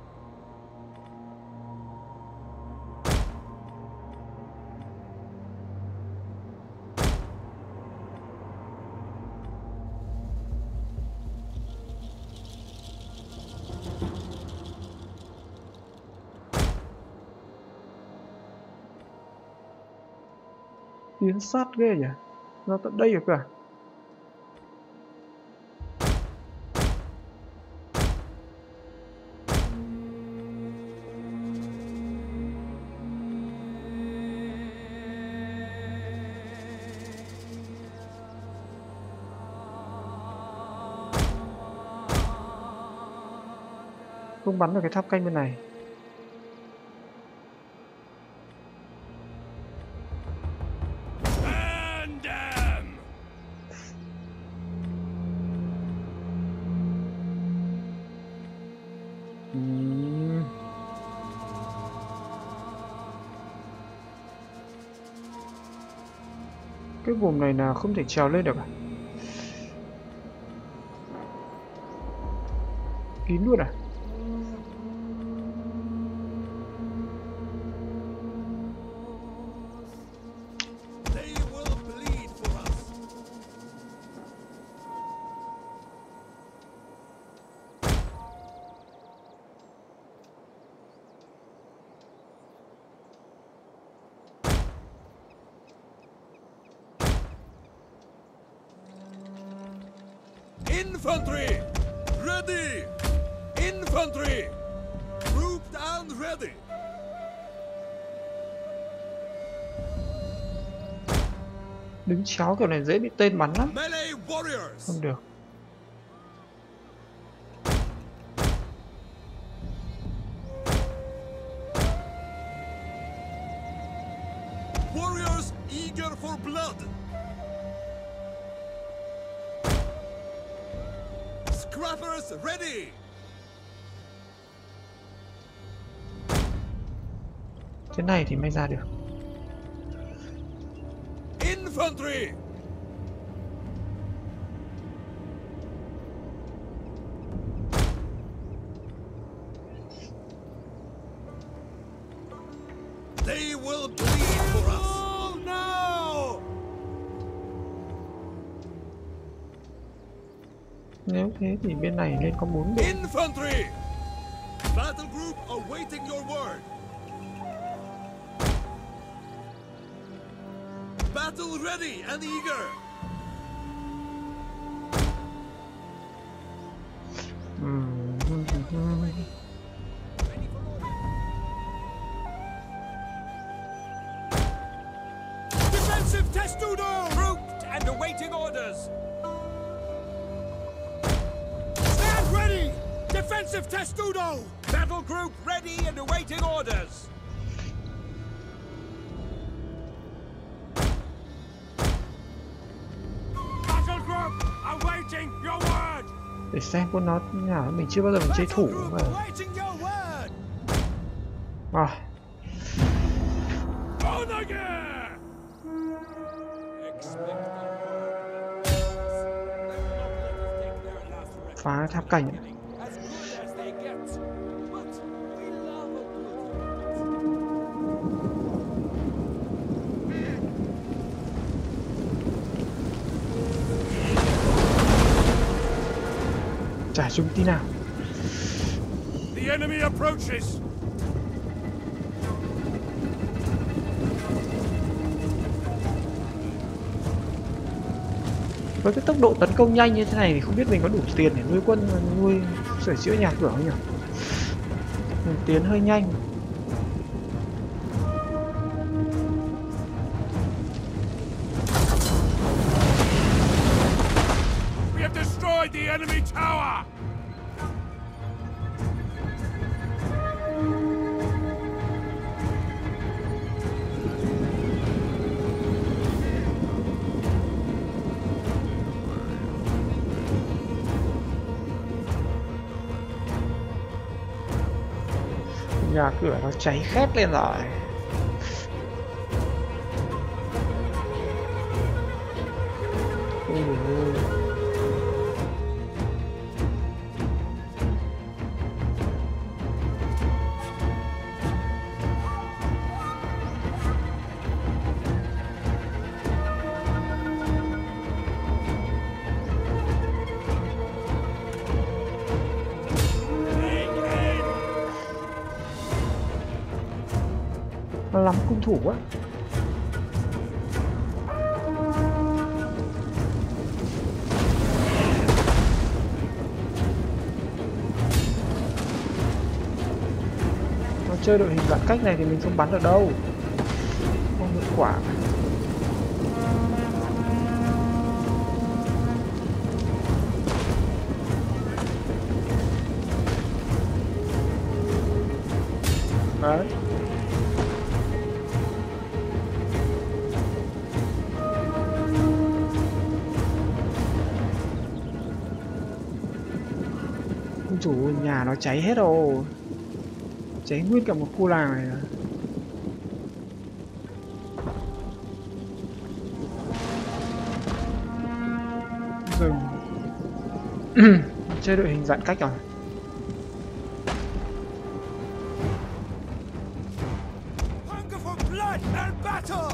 Tiến sát ghê nhỉ? Nó tận đây được cả. Không bắn được cái tháp canh bên này. Cái vùng này là không thể trèo lên được à? Kín luôn à? Infantry! Ready! Infantry! Grouped and ready! Đứng chéo kiểu này dễ bị tên bắn lắm. Melee warriors! Không được. Warriors eager for blood! Scrappers ready! Thế này thì mới ra được. Infantry! They will bleed for us! Oh, no! Nếu thế thì bên này nên có 4 bộ. Infantry! Battle group awaiting your word! Battle ready and eager! Defensive testudo! Grouped and awaiting orders! Stand ready! Defensive testudo! Battle group ready and awaiting orders! Battle group awaiting your word! Để xem con nó như nào, mình chưa bao giờ mình chơi thủ mà. Awaiting your word! Rồi, Onage! Expect the word. They will not let us take their last refuge. phá tháp cảnh. As good as they get. But we love a good. Chả trúng tí nào. The enemy approaches! Với cái tốc độ tấn công nhanh như thế này thì không biết mình có đủ tiền để nuôi quân và nuôi sửa chữa nhà cửa không nhỉ? Mình tiến hơi nhanh. We have destroyed the enemy tower! Nhà cửa nó cháy khét lên rồi. Ôi giời ơi. Nó lắm cung thủ quá. Nó chơi đội hình giãn cách này thì mình không bắn được đâu, không hiệu quả. Đấy. Ôi chủ ơi, nhà nó cháy hết rồi. Cháy nguyên cả một khu làng này à. Rừng. Chơi đội hình giãn cách rồi. Hunger for blood and battle!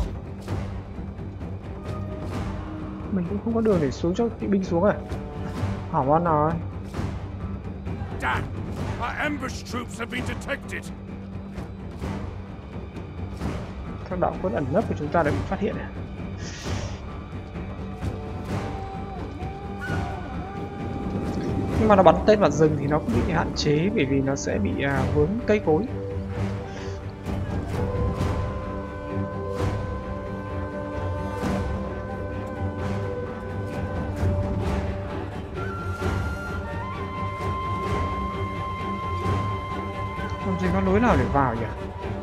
Mình cũng không có đường để xuống cho kỵ binh xuống à. Hỏng con rồi. Damn! Our ambush troops have been detected! Các đạo quân ẩn nấp của chúng ta đã bị phát hiện à. Nhưng mà nó bắn tên vào rừng thì nó cũng bị hạn chế bởi vì nó sẽ bị vướng cây cối. Làm gì có lối nào để vào nhỉ?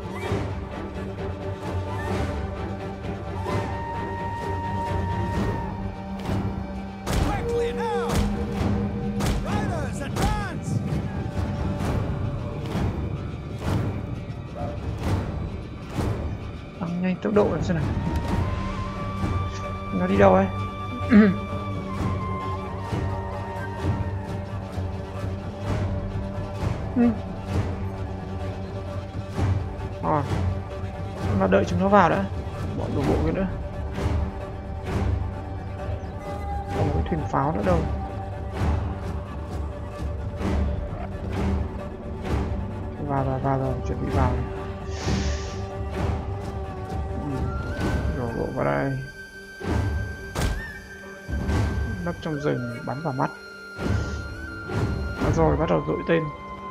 Quickly now! Riders, advance! Tăng nhanh tốc độ lên xem nào. Nó đi đâu ấy? Nó đợi chúng nó vào đã. Bọn đổ bộ kia nữa. Còn một cái thuyền pháo nữa đâu. Vào rồi, chuẩn bị vào. Đổ bộ vào đây. Nấp trong rừng bắn vào mắt. Rồi bắt đầu dội tên.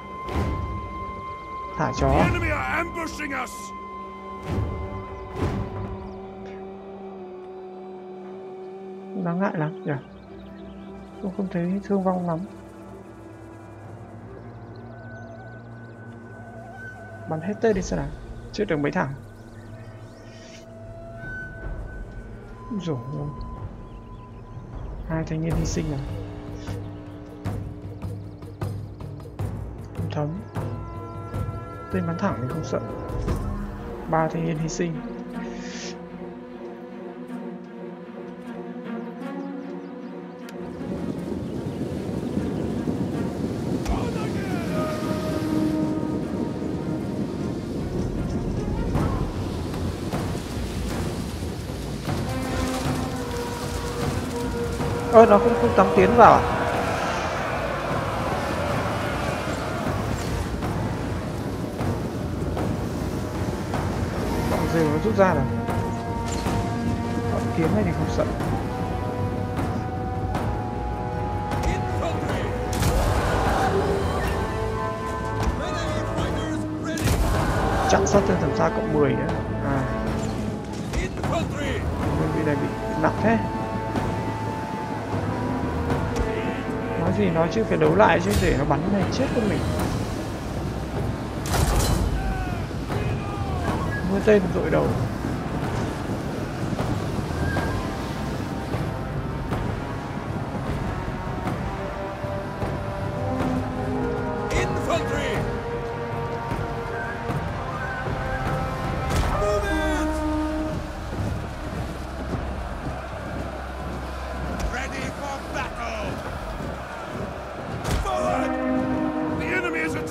Thả chó. The enemy are ambushing us! Đáng ngại lắm nhỉ. Tôi không thấy thương vong lắm. Bắn hết tên đi xem nào. Chết được mấy thằng. Rồi. 2 thanh niên hy sinh rồi. Không thấm. Tên bắn thẳng thì không sợ. 3 thanh niên hy sinh. Nó không dám tiến vào à? Bọn rìu nó rút ra rồi. Bọn kiếm này thì không sợ. Chặn sát tên tầm xa cộng 10 nữa. À. Đơn vị này bị nặng thế. Nói gì nói chứ phải đấu lại chứ để nó bắn này chết con mình. Mưa tên dội đầu.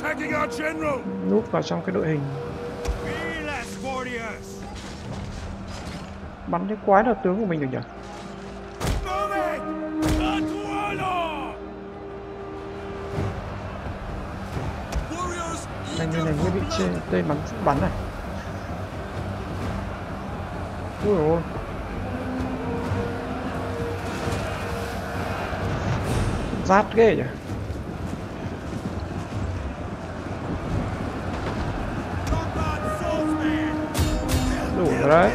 attacking our general. núp vào trong cái đội hình. Fearless warriors. Bắn cái quái nào tướng của mình được nhỉ? Move it! At Warlord! Warriors, Anh này mới bị tên bắn này. Ui ôi. Rát ghê nhỉ. Đủ rồi đấy.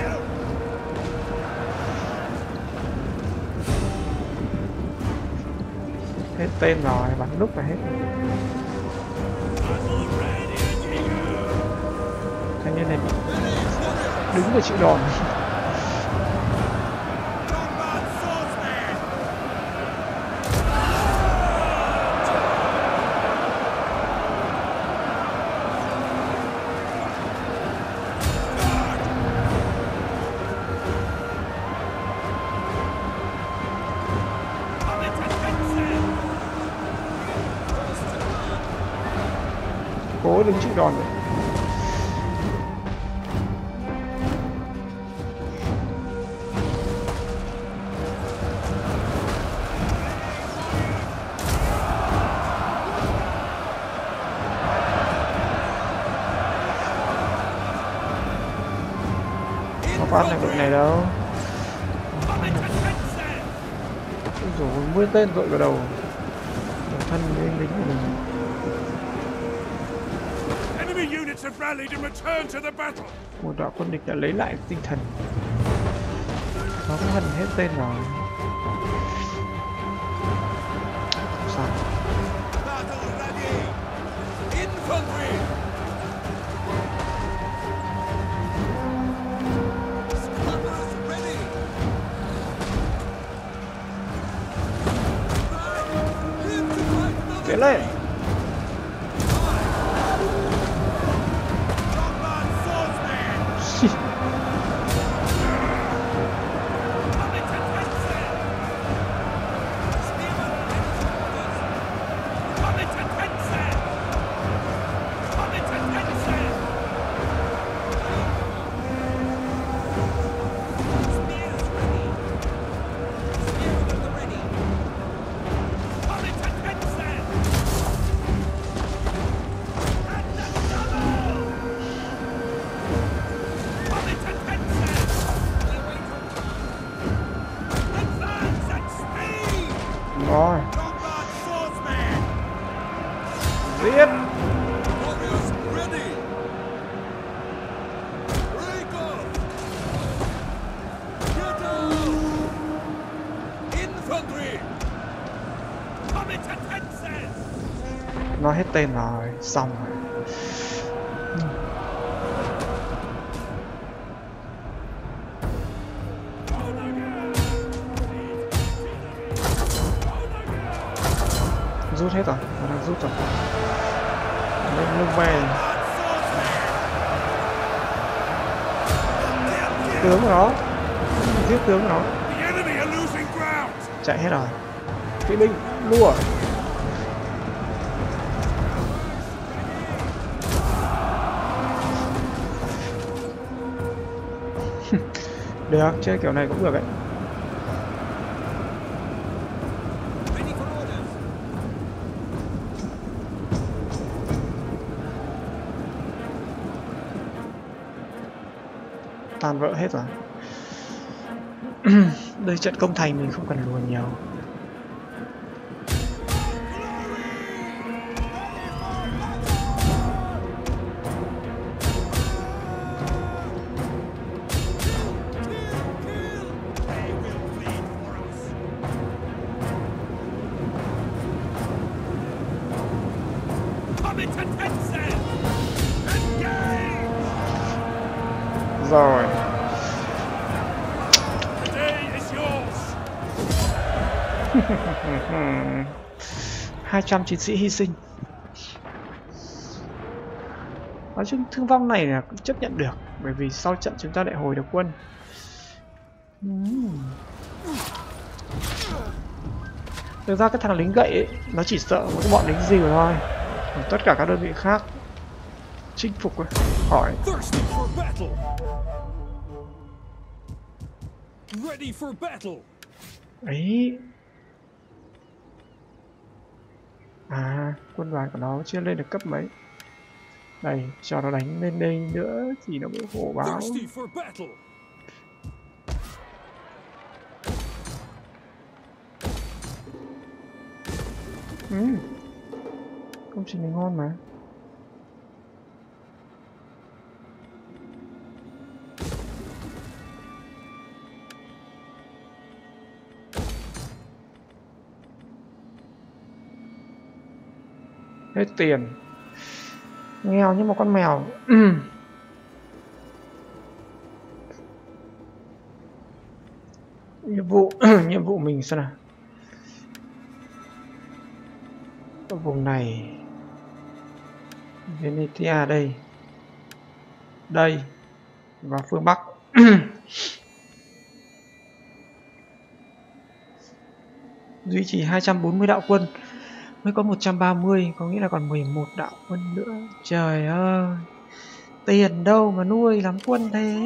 Hết tên rồi, bắn lúc là hết. Thanh niên này đứng để chịu đòn. Cố đứng chịu đòn đấy. Không có ăn được đội này đâu. Rồi mũi tên dội vào đầu thân với lính của mình. Enemy units have rallied and returned to the battle. Một đạo quân địch đã lấy lại tinh thần. Nó cũng gần hết tên rồi. Sao? Battle ready. Infantry. Scrubbers ready. Tiến lên. Rồi. Giết. Nó hết tên rồi, xong rồi. Rút hết rồi, nó đang rút rồi. Lên lưng bè. Tướng của nó. Giết tướng của nó. Chạy hết rồi. Kỵ binh, lùa. Được, chơi kiểu này cũng được đấy. Tan vỡ hết rồi. Đây trận công thành mình không cần lùa nhiều. Rồi. 200 chiến sĩ hy sinh. Nói chung thương vong này là cũng chấp nhận được, bởi vì sau trận chúng ta lại hồi được quân. Thực ra cái thằng lính gậy ấy, nó chỉ sợ một cái bọn lính rìu thôi. Còn tất cả các đơn vị khác chinh phục khỏi. Thirsty for battle. Ready for battle. Ấy. À, quân đoàn của nó chưa lên được cấp mấy. Đây, cho nó đánh lên đây nữa thì nó mới hổ báo. Thirsty for battle. Công trình này ngon mà. Hết tiền. Nghèo như một con mèo. Nhiệm vụ mình xem nào. Ở vùng này Venetia đây, và phương Bắc. Duy trì 240 đạo quân, mới có 130, có nghĩa là còn 11 đạo quân nữa. Trời ơi, tiền đâu mà nuôi lắm quân thế.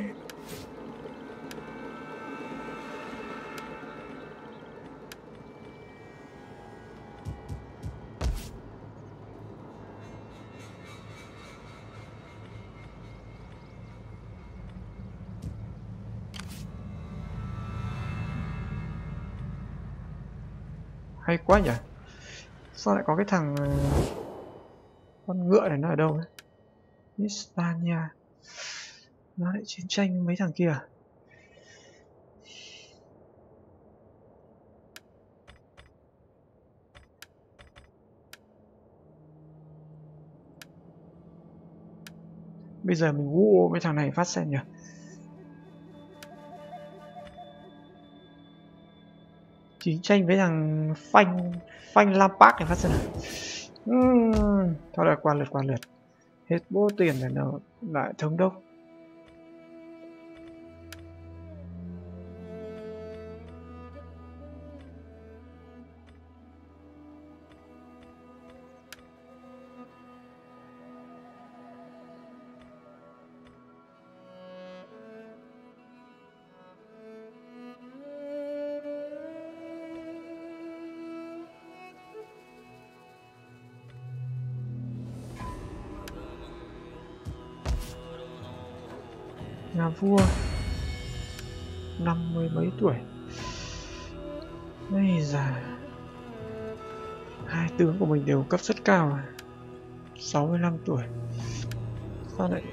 Hay quá nhỉ. Sao lại có cái thằng con ngựa này nó ở đâu ấy? Hispania. Nó lại chiến tranh với mấy thằng kia. Bây giờ mình vu mấy thằng này phát xem nhỉ. Chiến tranh với thằng Phanh Lampard này phát sinh này. Thôi là qua lượt. Hết bố tiền rồi nào lại thống đốc. Nhà vua 50 mấy tuổi. Bây giờ hai tướng của mình đều cấp rất cao à. 65 tuổi. Sao lại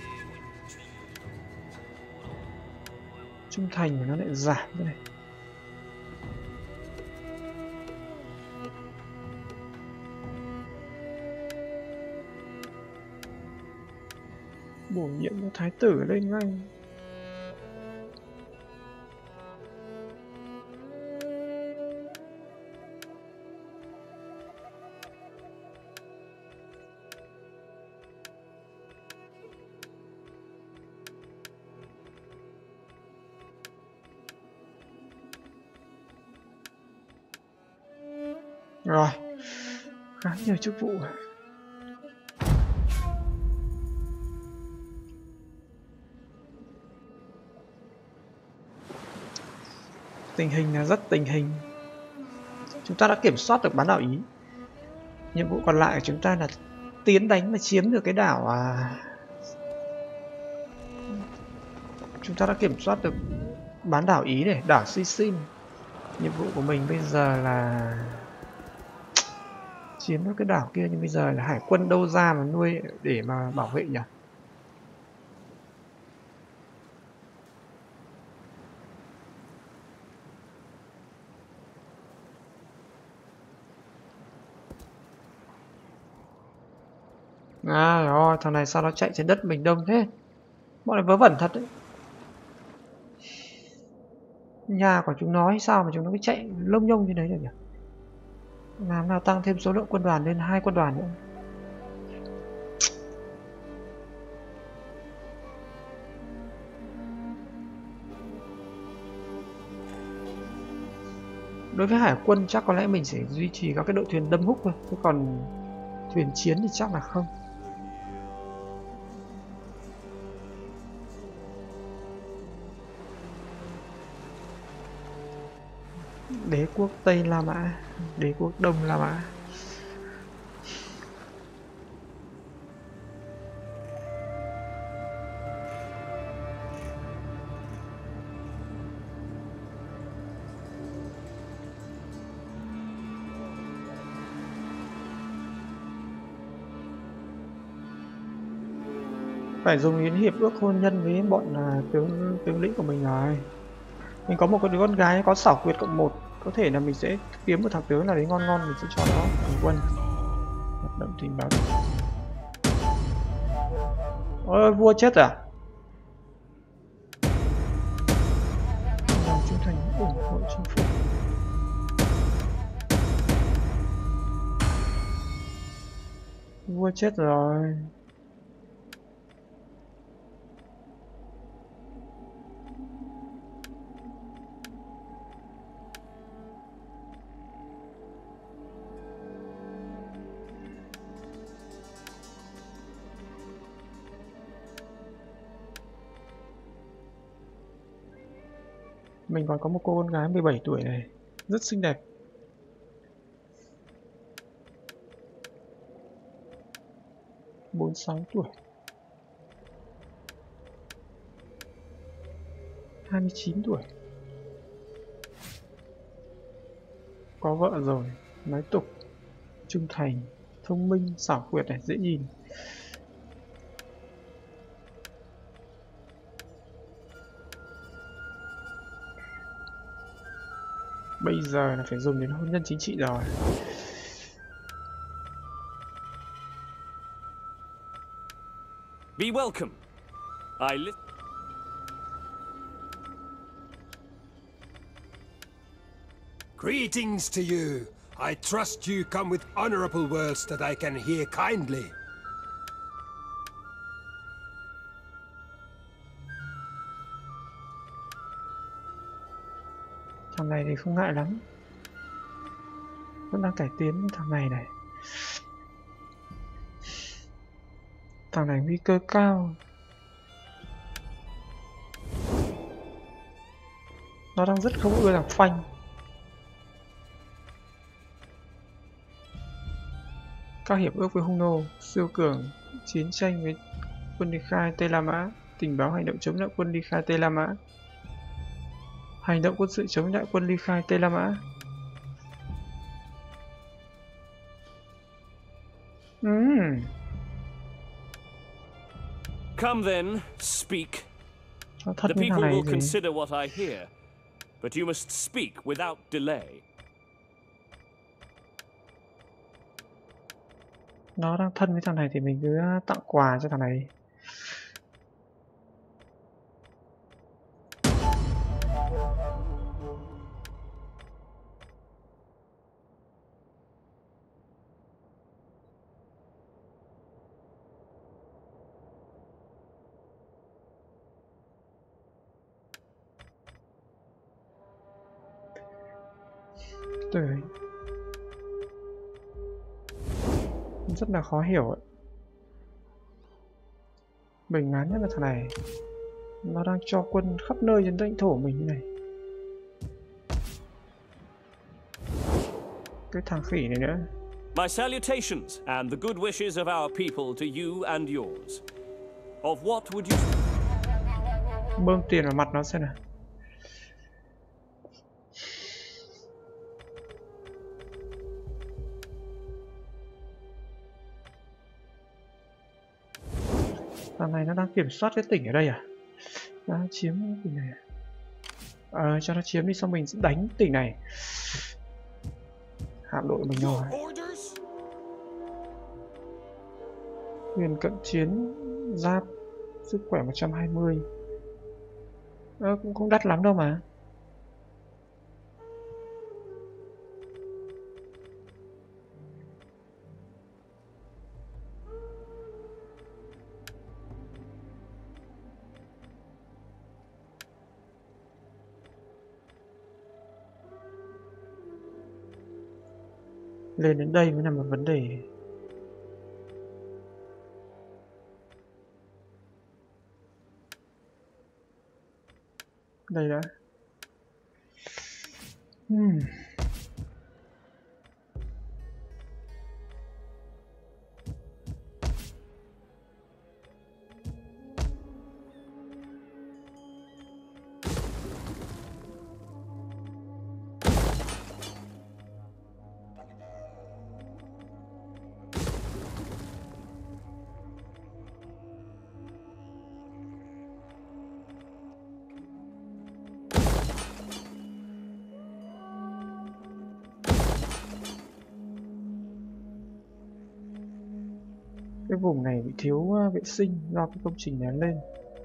trung thành của nó lại giảm thế này? Bổ nhiệm cho thái tử lên ngay. Rồi, khá nhiều chức vụ. Tình hình là rất tình hình. Chúng ta đã kiểm soát được bán đảo Ý. Nhiệm vụ còn lại của chúng ta là tiến đánh và chiếm được cái đảo chúng ta đã kiểm soát được bán đảo Ý này, đảo Sicily. Nhiệm vụ của mình bây giờ là chiếm được cái đảo kia, nhưng bây giờ là hải quân đâu ra mà nuôi để mà bảo vệ nhỉ? À rồi, thằng này sao nó chạy trên đất mình đông thế? Bọn này vớ vẩn thật đấy. Nhà của chúng nó hay sao mà chúng nó cứ chạy lông nhông như đấy được nhỉ? Làm nào tăng thêm số lượng quân đoàn lên 2 quân đoàn nữa. Đối với hải quân chắc có lẽ mình sẽ duy trì các cái đội thuyền đâm húc thôi. Chứ còn Thuyền chiến thì chắc là không. Đế quốc Tây La Mã, đế quốc Đông La Mã. Phải dùng đến hiệp ước hôn nhân với bọn tướng lĩnh của mình rồi. Mình có một cái đứa con gái có xảo quyệt +1, có thể là mình sẽ kiếm một thằng tướng nào đấy ngon ngon, mình sẽ cho nó hành quân. Hoạt động tình báo. Ôi, vua chết à? Lòng trung thành ủng hộ chính phủ. Vua chết rồi. Mình còn có một cô con gái 17 tuổi này, rất xinh đẹp. Bốn 6 tuổi. 29 tuổi. Có vợ rồi, nói tục, trung thành, thông minh, xảo quyệt này, dễ nhìn. Bây giờ là phải dùng đến hôn nhân chính trị rồi. Be welcome. Greetings to you. I trust you come with honorable words that I can hear kindly. Thằng này thì không ngại lắm. Vẫn đang cải tiến thằng này này. Thằng này nguy cơ cao. Nó đang rất không ưa thằng Phanh. Các hiệp ước với Hung Nô, siêu cường, chiến tranh với quân ly khai Tây La Mã, tình báo hành động chống lại quân ly khai Tây La Mã, hành động quân sự chống lại quân ly khai Tây La Mã. Come then, speak. The people will consider what I hear, but you must speak without delay. Nó đang thân với thằng này thì mình cứ tặng quà cho thằng này đi. Trời, rất là khó hiểu ấy. Mình ngán nhất là thằng này. Nó đang cho quân khắp nơi trên lãnh thổ mình như này. Cái thằng khỉ này nữa. My salutations and the good wishes of our people to you and yours. Of what would you... Bơm tiền vào mặt nó xem nào. Thằng này nó đang kiểm soát cái tỉnh ở đây à? Nó chiếm tỉnh này à? Cho nó chiếm đi xong mình sẽ đánh tỉnh này. Hạm đội mình rồi. Thuyền cận chiến, giáp, sức khỏe 120. Cũng không đắt lắm đâu mà. Lên đến đây mới là một vấn đề. Đây đã. Cái vùng này bị thiếu vệ sinh do cái công trình này lên.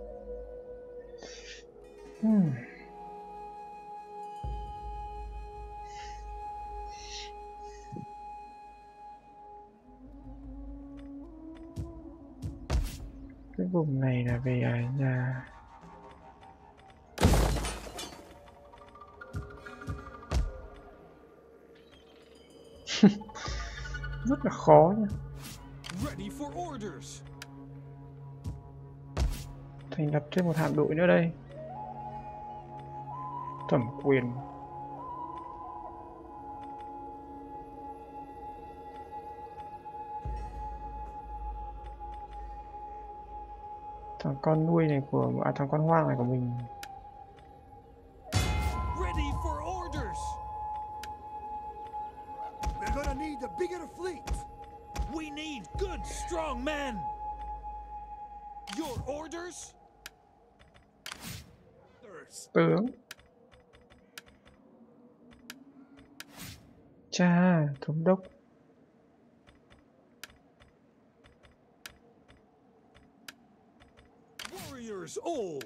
Cái vùng này là về nhà. Rất là khó nha. Thành lập thêm một hạm đội nữa đây. Thẩm quyền. Thằng con nuôi này của thằng con hoang này của mình. Ready for orders. We're gonna need a bigger fleet. We need good, strong men. Your orders? Tướng. Cha, thống đốc. Warriors all.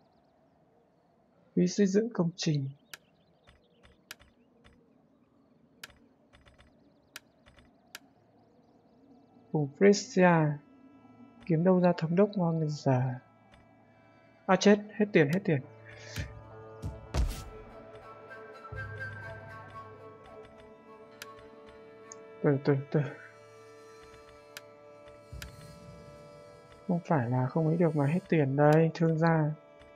Phí xây dựng công trình. Vùng Frisia. Kiếm đâu ra thống đốc ngon bây giờ. À chết, hết tiền. Từ. Không phải là không ấy được mà hết tiền đây, thương gia.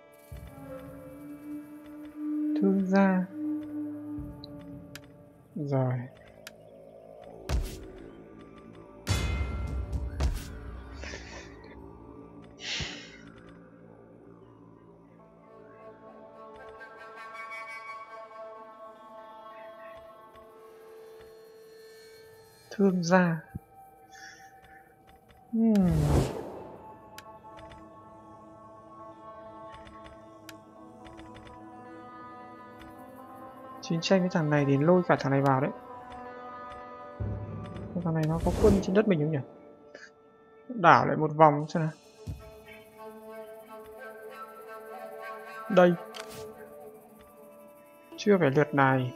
Rồi. Thương gia. Chiến tranh với thằng này thì lôi cả thằng này vào đấy. Thằng này nó có quân trên đất mình không nhỉ? Đảo lại một vòng xem nào. Đây. Chưa phải lượt này.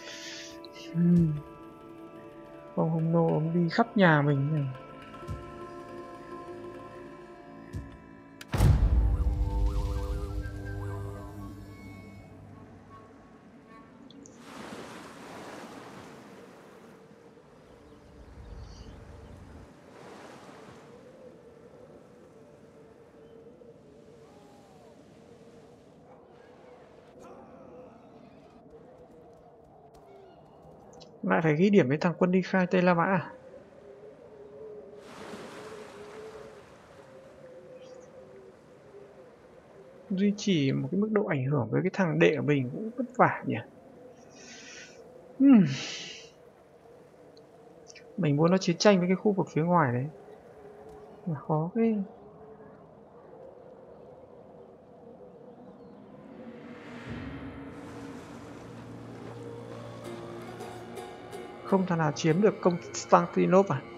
Ông Hồng Nô ông đi khắp nhà mình này. Lại phải ghi điểm với thằng quân đi khai Tây La Mã à? Duy trì một cái mức độ ảnh hưởng với cái thằng đệ của mình cũng vất vả nhỉ. Mình muốn nó chiến tranh với cái khu vực phía ngoài đấy mà khó cái. Không thằng nào chiếm được Constantinople à?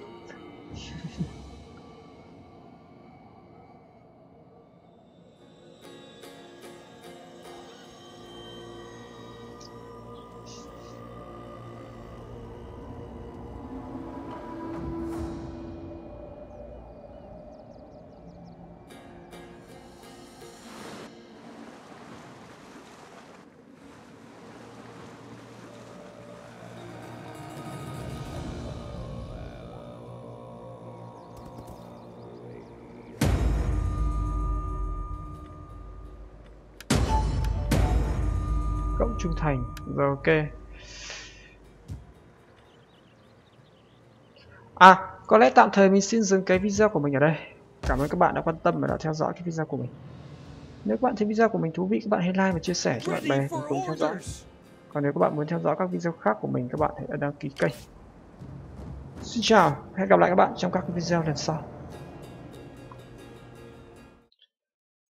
cộng trung thành. Rồi ok. Có lẽ tạm thời mình xin dừng cái video của mình ở đây. Cảm ơn các bạn đã quan tâm và đã theo dõi cái video của mình. Nếu các bạn thấy video của mình thú vị, các bạn hãy like và chia sẻ cho bạn bè cùng theo dõi. Còn nếu các bạn muốn theo dõi các video khác của mình, các bạn hãy đăng ký kênh. Xin chào, hẹn gặp lại các bạn trong các video lần sau.